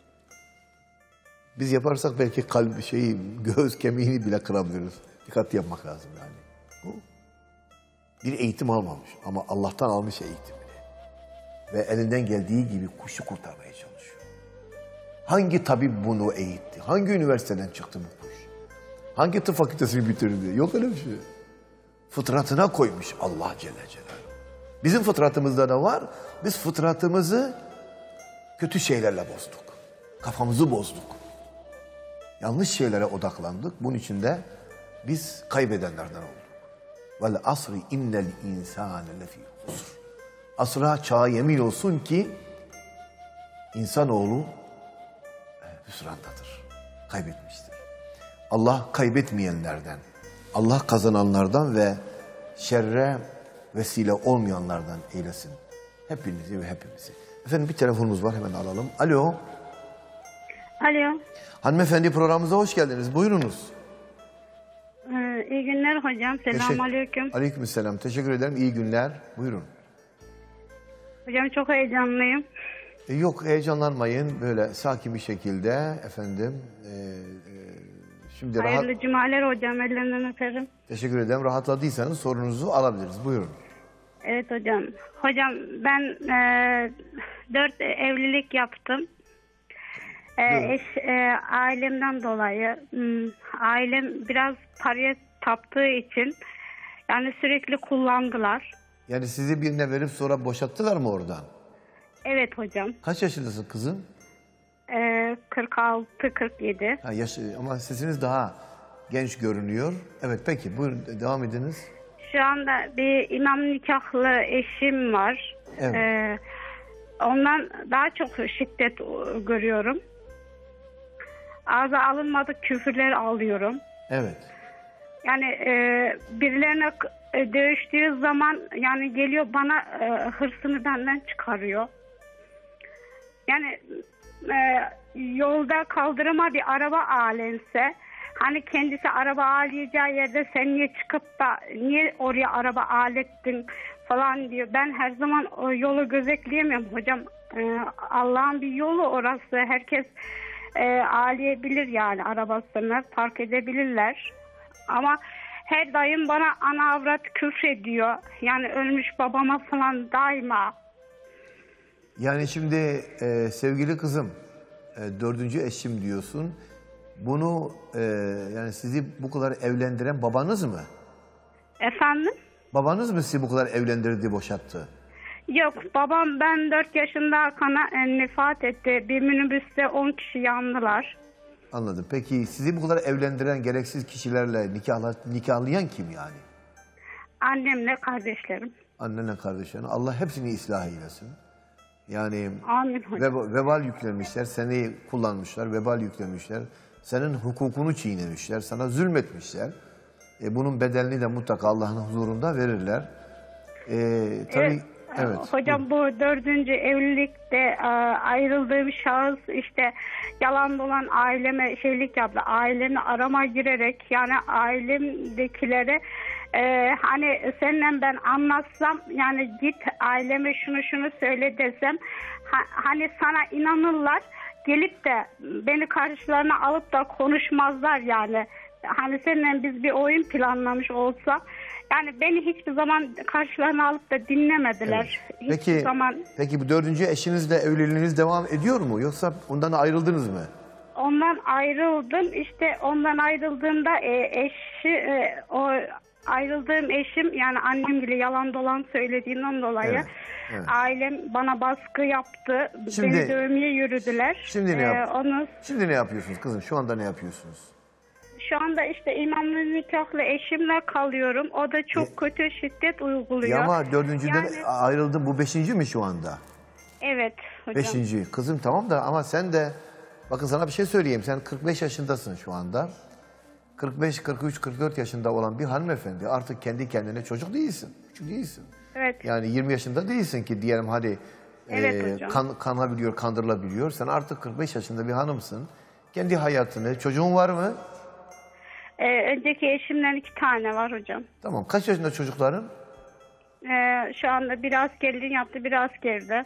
Biz yaparsak belki kalp şeyi, göğüs kemiğini bile kırabiliriz. Dikkatli yapmak lazım yani. Bu bir eğitim almamış ama Allah'tan almış eğitimini. Ve elinden geldiği gibi kuşu kurtarmaya çalışıyor. Hangi tabip bunu eğitti? Hangi üniversiteden çıktı bu kuş? Hangi tıp fakültesini bitirdi? Yok öyle bir şey. Fıtratına koymuş Allah Celle Celaluhu. Bizim fıtratımızda da var. Biz fıtratımızı kötü şeylerle bozduk. Kafamızı bozduk. Yanlış şeylere odaklandık. Bunun için de biz kaybedenlerden olduk. Vel asri innel insane lefî husr. Asra çağa yemin olsun ki insanoğlu hüsrandadır. Kaybetmiştir. Allah kaybetmeyenlerden, Allah kazananlardan ve şerre vesile olmayanlardan eylesin. Hepinizi ve hepimizi. Efendim bir telefonumuz var, hemen alalım. Alo. Alo. Hanımefendi, programımıza hoş geldiniz. Buyurunuz. Ee, iyi günler hocam. Selamun aleyküm. Aleykümselam. Teşekkür ederim. İyi günler. Buyurun. Hocam çok heyecanlıyım. E, yok heyecanlanmayın. Böyle sakin bir şekilde efendim. E, e, şimdi Hayırlı rahat... cumalar hocam. Ellerinden öperim. Teşekkür ederim. Rahatladıysanız sorunuzu alabiliriz. Buyurun. Evet hocam. Hocam ben e, dört evlilik yaptım. E, eş, e, ailemden dolayı m, ailem biraz paraya taptığı için yani sürekli kullandılar. Yani sizi birine verip sonra boşalttılar mı oradan? Evet hocam. Kaç yaşındasın kızım? E, kırk altı kırk yedi. Ha, yaş, ama sesiniz daha genç görünüyor. Evet peki buyurun devam ediniz. Şu anda bir imam nikahlı eşim var. Evet. Ee, ondan daha çok şiddet görüyorum. Ağza alınmadık küfürler alıyorum. Evet. Yani e, birilerine e, dövüştüğü zaman yani geliyor bana e, hırsını benden çıkarıyor. Yani e, yolda kaldırıma bir araba ağlense, hani kendisi araba ağlayacağı yerde sen niye çıkıp da niye oraya araba ağlettin falan diyor. Ben her zaman o yolu gözetleyemiyorum hocam. Ee, Allah'ın bir yolu orası. Herkes e, ağlayabilir yani arabasını park edebilirler. Ama her daim bana ana avrat küfrediyor. Yani ölmüş babama falan daima. Yani şimdi e, sevgili kızım e, dördüncü eşim diyorsun. Bunu e, yani sizi bu kadar evlendiren babanız mı? Efendim? Babanız mı sizi bu kadar evlendirdi, boşattı? Yok, babam ben dört yaşında kana e, vefat etti. Bir minibüste on kişi yandılar. Anladım. Peki sizi bu kadar evlendiren gereksiz kişilerle nikahla, nikahlayan kim yani? Annemle kardeşlerim. Annenle kardeşlerin. Allah hepsini ıslah eylesin. Yani Amin hocam. Veb vebal yüklemişler, seni kullanmışlar, vebal yüklemişler. Senin hukukunu çiğnemişler, sana zulmetmişler. E, bunun bedelini de mutlaka Allah'ın huzurunda verirler. E, tabii, Evet. evet. Hocam bu dördüncü evlilikte e, ayrıldığım şahıs işte yalan dolan aileme şeylik yaptı. Ailemi arama girerek yani ailemdekilere e, hani seninle ben anlatsam yani git aileme şunu şunu söyle desem ha, hani sana inanırlar. Gelip de beni karşılarına alıp da konuşmazlar yani. Hani seninle biz bir oyun planlamış olsak Yani beni hiçbir zaman karşılarına alıp da dinlemediler. Hiçbir Peki, zaman peki bu dördüncü eşinizle evliliğiniz devam ediyor mu? Yoksa ondan ayrıldınız mı? ondan ayrıldım. İşte ondan ayrıldığımda e, eşi e, o ayrıldığım eşim, yani annem bile yalan dolan söylediğinden dolayı Evet, evet. ailem bana baskı yaptı. Şimdi- Beni dövmeye yürüdüler. Şimdi ne Ee, yap- onu Şimdi ne yapıyorsunuz kızım? Şu anda ne yapıyorsunuz? Şu anda işte imamlı nikahlı eşimle kalıyorum. O da çok kötü şiddet uyguluyor. Ya ama dördüncüden Yani- ayrıldın. Bu beşinci mi şu anda? Evet hocam. Beşinci. Kızım tamam da ama sen de bakın sana bir şey söyleyeyim. Sen kırk beş yaşındasın şu anda. kırk beş, kırk üç, kırk dört yaşında olan bir hanımefendi artık kendi kendine çocuk değilsin. Küçük değilsin. Evet. Yani yirmi yaşında değilsin ki diyelim hadi Evet e, hocam. kan, kanabiliyor, kandırılabiliyor. Sen artık kırk beş yaşında bir hanımsın. Kendi hayatını, çocuğun var mı? Ee, önceki eşimden iki tane var hocam. Tamam. Kaç yaşında çocukların? Ee, şu anda biri askerliğini yaptı, biri askerde.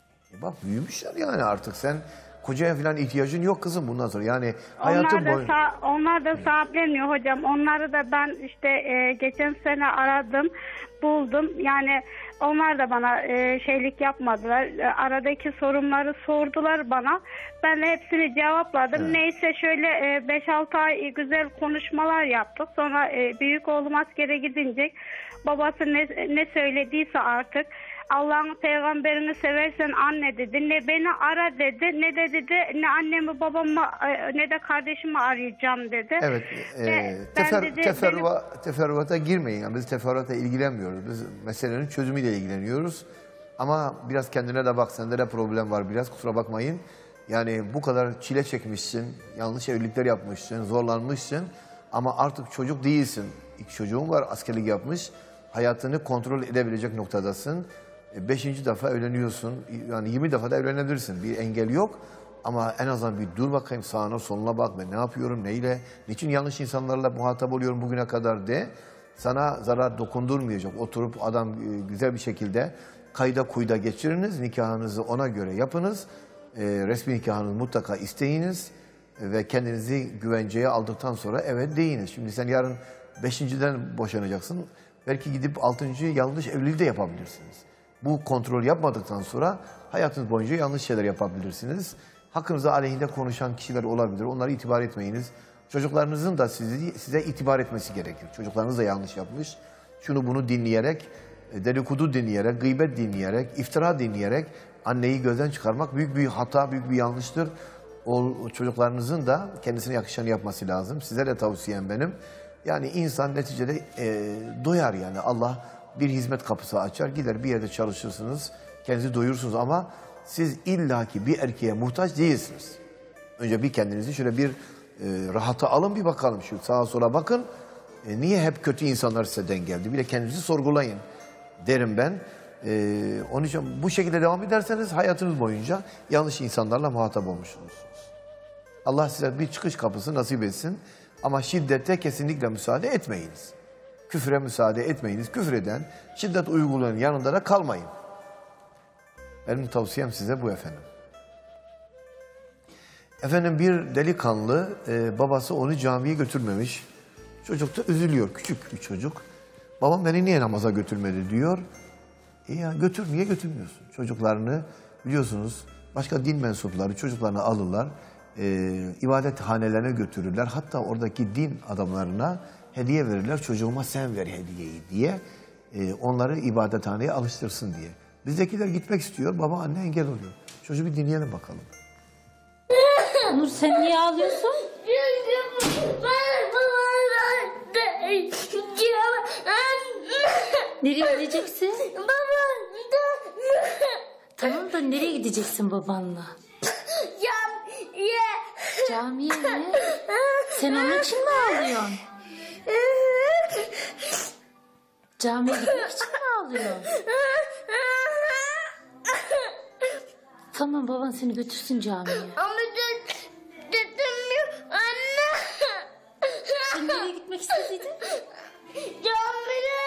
E bak büyümüşler yani artık. Sen kocaya falan ihtiyacın yok kızım bundan sonra. Yani hayatın Onlar da, boyu... sa- onlar da sahipleniyor hocam. Onları da ben işte e, geçen sene aradım, buldum. Yani onlar da bana e, şeylik yapmadılar. E, aradaki sorunları sordular bana. Ben de hepsini cevapladım. Evet. Neyse şöyle e, beş altı ay güzel konuşmalar yaptık. Sonra e, büyük oğlum askere gidince babası ne, ne söylediyse artık, Allah'ın peygamberini seversen anne dedi. Ne beni ara dedi, ne de dedi, ne annemi babamı e, ne de kardeşimi arayacağım dedi. Evet, e, Ve ben tefer, dedi, teferruva, teferruata girmeyin. Yani biz teferruata ilgilenmiyoruz. Biz meselenin çözümüyle ilgileniyoruz. Ama biraz kendine de bak, sende de problem var biraz, kusura bakmayın. Yani bu kadar çile çekmişsin, yanlış evlilikler yapmışsın, zorlanmışsın. Ama artık çocuk değilsin. İki çocuğun var, askerlik yapmış. Hayatını kontrol edebilecek noktadasın. E, Beşinci defa evleniyorsun. Yani yirmi defa da evlenebilirsin. Bir engel yok. Ama en azından bir dur bakayım, sağına soluna bak. Ben ne yapıyorum, neyle, niçin yanlış insanlarla muhatap oluyorum bugüne kadar de. Sana zarar dokundurmayacak. Oturup adam e, güzel bir şekilde kayda kuyda geçiriniz. Nikahınızı ona göre yapınız. E, resmi nikahınızı mutlaka isteyiniz. E, ve kendinizi güvenceye aldıktan sonra evet deyiniz. Şimdi sen yarın beşinciden boşanacaksın. Belki gidip altıncı yanlış evliliği de yapabilirsiniz. Bu kontrol yapmadıktan sonra hayatınız boyunca yanlış şeyler yapabilirsiniz. Hakkınızda aleyhinde konuşan kişiler olabilir. Onlara itibar etmeyiniz. Çocuklarınızın da sizi, size itibar etmesi gerekir. Çocuklarınız da yanlış yapmış. Şunu bunu dinleyerek, dedikodu dinleyerek, gıybet dinleyerek, iftira dinleyerek anneyi gözden çıkarmak büyük bir hata, büyük bir yanlıştır. O çocuklarınızın da kendisine yakışanı yapması lazım. Size de tavsiyem benim. Yani insan neticede e, doyar yani. Allah bir hizmet kapısı açar, gider bir yerde çalışırsınız, kendinizi doyursunuz ama siz illaki bir erkeğe muhtaç değilsiniz. Önce bir kendinizi şöyle bir e, rahata alın, bir bakalım şu sağa sola bakın. E, niye hep kötü insanlar size denk geldi? Bir de kendinizi sorgulayın derim ben. E, onun için bu şekilde devam ederseniz hayatınız boyunca yanlış insanlarla muhatap olmuşsunuz. Allah size bir çıkış kapısı nasip etsin. Ama şiddete kesinlikle müsaade etmeyiniz. Küfre müsaade etmeyiniz. Küfür eden, şiddet uygulayan yanında da kalmayın. Benim tavsiyem size bu efendim. Efendim bir delikanlı, e, babası onu camiye götürmemiş. Çocuk da üzülüyor, küçük bir çocuk. Babam beni niye namaza götürmedi diyor. E ya götür, niye götürmüyorsun? Çocuklarını biliyorsunuz başka din mensupları çocuklarını alırlar. E, ibadethanelerine götürürler. Hatta oradaki din adamlarına hediye verirler. Çocuğuma sen ver hediyeyi diye. E, onları ibadethaneye alıştırsın diye. Bizdekiler gitmek istiyor. Baba anne engel oluyor. Çocuğu bir dinleyelim bakalım. Nur sen niye ağlıyorsun? Nereye gideceksin? Tamam da nereye gideceksin babanla? Camiye. Camiye mi? Sen onun için mi ağlıyorsun? Camiye gitmek için mi ağlıyorsun? Tamam baban seni götürsün camiye. Ama dedim anne. Sen nereye gitmek istedin? Camiye.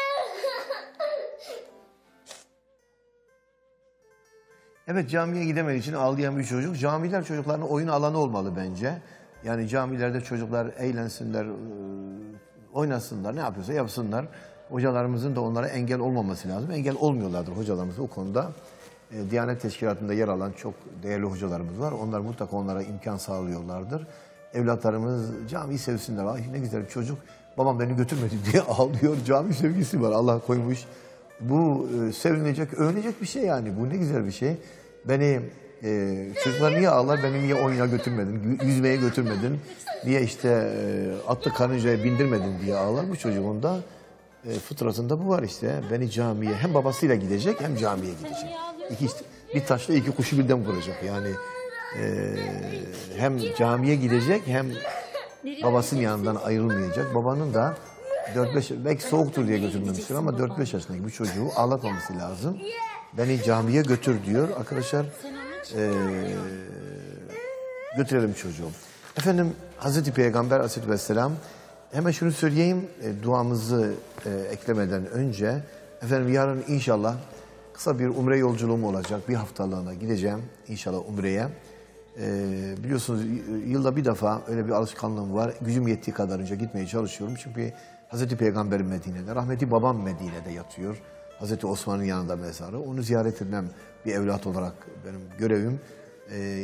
Evet, camiye gidemediği için ağlayan bir çocuk. Camiler çocukların oyun alanı olmalı bence. Yani camilerde çocuklar eğlensinler, oynasınlar, ne yapıyorsa yapsınlar. Hocalarımızın da onlara engel olmaması lazım. Engel olmuyorlardır hocalarımız o konuda. E, Diyanet Teşkilatı'nda yer alan çok değerli hocalarımız var. Onlar mutlaka onlara imkan sağlıyorlardır. Evlatlarımız camiyi sevsinler. Ay ne güzel bir çocuk. Babam beni götürmedi diye ağlıyor. Cami sevgisi var. Allah koymuş. Bu e, sevinecek, övünecek bir şey yani. Bu ne güzel bir şey. Beni e, çocuklar niye ağlar? Beni niye oyuna götürmedin? Yüzmeye götürmedin? Niye işte e, atlı karıncaya bindirmedin diye ağlar bu çocuğun da. E, fıtratında bu var işte. Beni camiye hem babasıyla gidecek hem camiye gidecek. İki, işte, bir taşla iki kuşu birden vuracak. Yani e, hem camiye gidecek hem babasının yanından ayrılmayacak. Babanın da dört beş, belki soğuktur diye götürmemiştir ama dört beş yaşındaki bu çocuğu ağlatmaması lazım. Beni camiye götür diyor. Arkadaşlar e, götürelim çocuğu. Efendim Hazreti Peygamber Aleyhisselatü Vesselam, hemen şunu söyleyeyim, e, duamızı e, eklemeden önce, efendim yarın inşallah kısa bir umre yolculuğum olacak. Bir haftalığına gideceğim inşallah umreye. E, biliyorsunuz yılda bir defa öyle bir alışkanlığım var. Gücüm yettiği kadarınca gitmeye çalışıyorum. Çünkü Hazreti Peygamber Medine'de, rahmetli babam Medine'de yatıyor. Hazreti Osman'ın yanında mezarı. Onu ziyaret etmem bir evlat olarak benim görevim. E,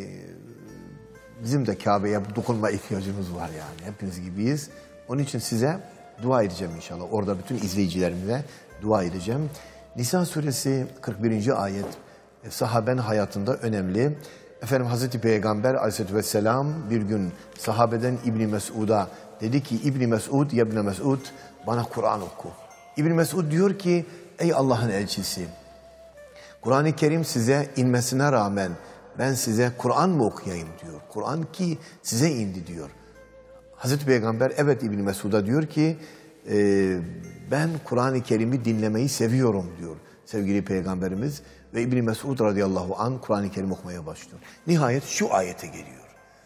bizim de Kabe'ye dokunma ihtiyacımız var yani. Hepimiz gibiyiz. Onun için size dua edeceğim inşallah. Orada bütün izleyicilerime dua edeceğim. Nisa suresi kırk birinci ayet sahabenin hayatında önemli. Efendim Hazreti Peygamber Aleyhisselatü Vesselam bir gün sahabeden İbni Mesud'a dedi ki, İbni Mesud, ya İbni Mesud bana Kur'an oku. İbni Mesud diyor ki, ey Allah'ın elçisi, Kur'an-ı Kerim size inmesine rağmen ben size Kur'an mı okuyayım diyor. Kur'an ki size indi diyor. Hazreti Peygamber evet İbni Mesud'a diyor ki, e, ben Kur'an-ı Kerim'i dinlemeyi seviyorum diyor sevgili Peygamberimiz. Ve İbni Mesud radıyallahu anh Kur'an-ı Kerim okumaya başlıyor. Nihayet şu ayete geliyor.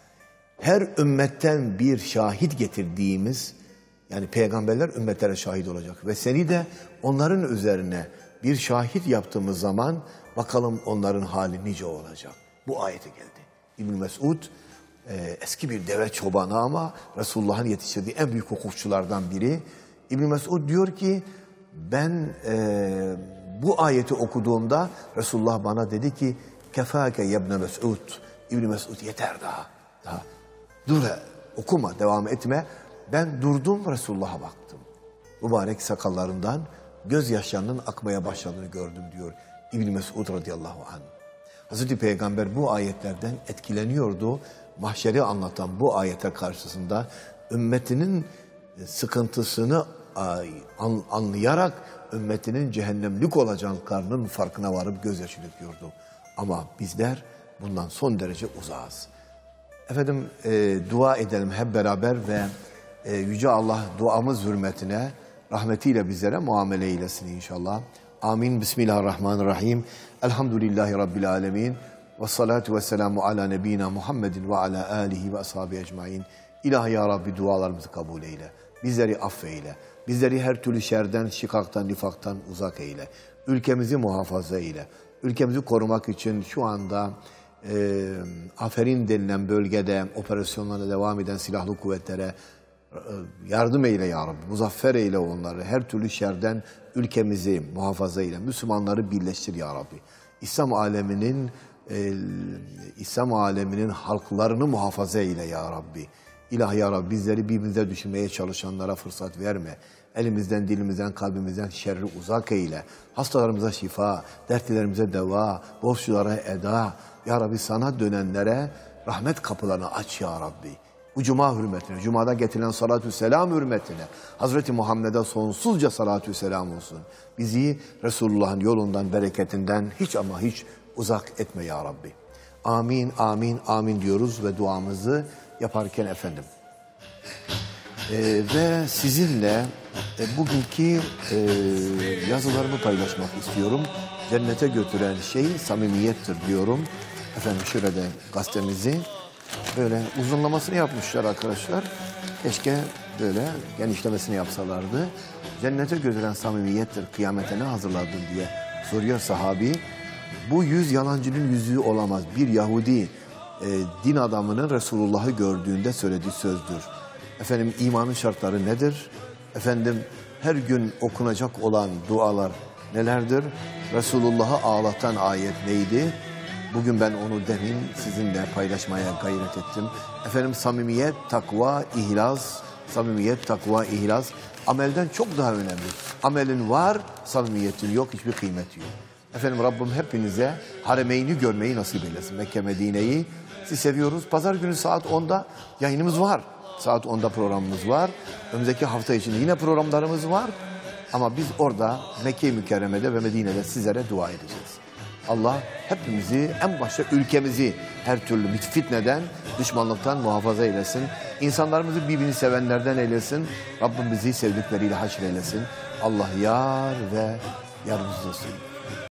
Her ümmetten bir şahit getirdiğimiz, yani peygamberler ümmetlere şahit olacak. Ve seni de onların üzerine bir şahit yaptığımız zaman bakalım onların hali nice olacak. Bu ayete geldi. İbni Mesud e, eski bir deve çobanı ama Resulullah'ın yetiştirdiği en büyük hukukçulardan biri. İbni Mesud diyor ki ben e, bu ayeti okuduğumda Resulullah bana dedi ki kefâke yebne Mesud. İbni Mesud yeter daha. daha. Dur okuma devam etme. Ben durdum Resulullah'a baktım. Mübarek sakallarından gözyaşlarının akmaya başladığını gördüm diyor İbni Mesud radıyallahu anh. Hazreti Peygamber bu ayetlerden etkileniyordu. Mahşeri anlatan bu ayete karşısında ümmetinin sıkıntısını anlayarak ümmetinin cehennemlik olacaklarının farkına varıp gözyaşı döküyordu. Ama bizler bundan son derece uzağız. Efendim e, dua edelim hep beraber ve e, Yüce Allah duamız hürmetine rahmetiyle bizlere muamele eylesin inşallah. Amin. Bismillahirrahmanirrahim. Elhamdülillahi Rabbil alemin. Ve salatu ve selamu ala nebina Muhammedin ve ala alihi ve ashabi ecmain. İlahi ya Rabbi dualarımızı kabul eyle. Bizleri affeyle. Bizleri her türlü şerden, şikaktan, nifaktan uzak eyle. Ülkemizi muhafaza eyle. Ülkemizi korumak için şu anda e, Aferin denilen bölgede operasyonlarına devam eden silahlı kuvvetlere e, yardım eyle ya Rabbi. Muzaffer eyle onları. Her türlü şerden ülkemizi muhafaza eyle. Müslümanları birleştir ya Rabbi. İslam aleminin e, İslam aleminin halklarını muhafaza eyle ya Rabbi. İlahi ya Rabbi bizleri birbirimize düşürmeye çalışanlara fırsat verme. Elimizden, dilimizden, kalbimizden şerri uzak eyle. Hastalarımıza şifa, dertlilerimize deva, borçlulara eda. Ya Rabbi sana dönenlere rahmet kapılarını aç ya Rabbi. Bu cuma hürmetine, cumada getirilen salatü selam hürmetine, Hazreti Muhammed'e sonsuzca salatü selam olsun. Bizi Resulullah'ın yolundan, bereketinden hiç ama hiç uzak etme ya Rabbi. Amin, amin, amin diyoruz ve duamızı yaparken efendim. Ee, ve sizinle e, bugünkü e, yazılarımı paylaşmak istiyorum. Cennete götüren şey samimiyettir diyorum. Efendim şöyle de gazetemizi böyle uzunlamasını yapmışlar arkadaşlar. Keşke böyle genişlemesini yapsalardı. Cennete götüren samimiyettir, kıyamete ne hazırladın diye soruyor sahabi. Bu yüz yalancının yüzü olamaz. Bir Yahudi e, din adamının Resulullah'ı gördüğünde söylediği sözdür. Efendim imanın şartları nedir? Efendim her gün okunacak olan dualar nelerdir? Resulullah'ı ağlatan ayet neydi? Bugün ben onu demin sizinle paylaşmaya gayret ettim. Efendim samimiyet, takva, ihlas, samimiyet, takva, ihlas amelden çok daha önemli. Amelin var, samimiyetin yok, hiçbir kıymeti yok. Efendim Rabbim hepinize Haremeyni görmeyi nasip eylesin. Mekke, Medine'yi sizi seviyoruz. Pazar günü saat onda yayınımız var. Saat onda programımız var. Önümüzdeki hafta için yine programlarımız var. Ama biz orada Mekke-i Mükerreme'de ve Medine'de sizlere dua edeceğiz. Allah hepimizi, en başta ülkemizi her türlü fitneden, düşmanlıktan muhafaza eylesin. İnsanlarımızı birbirini sevenlerden eylesin. Rabbim bizi sevdikleriyle haşr eylesin. Allah yar ve yardımcısı olsun.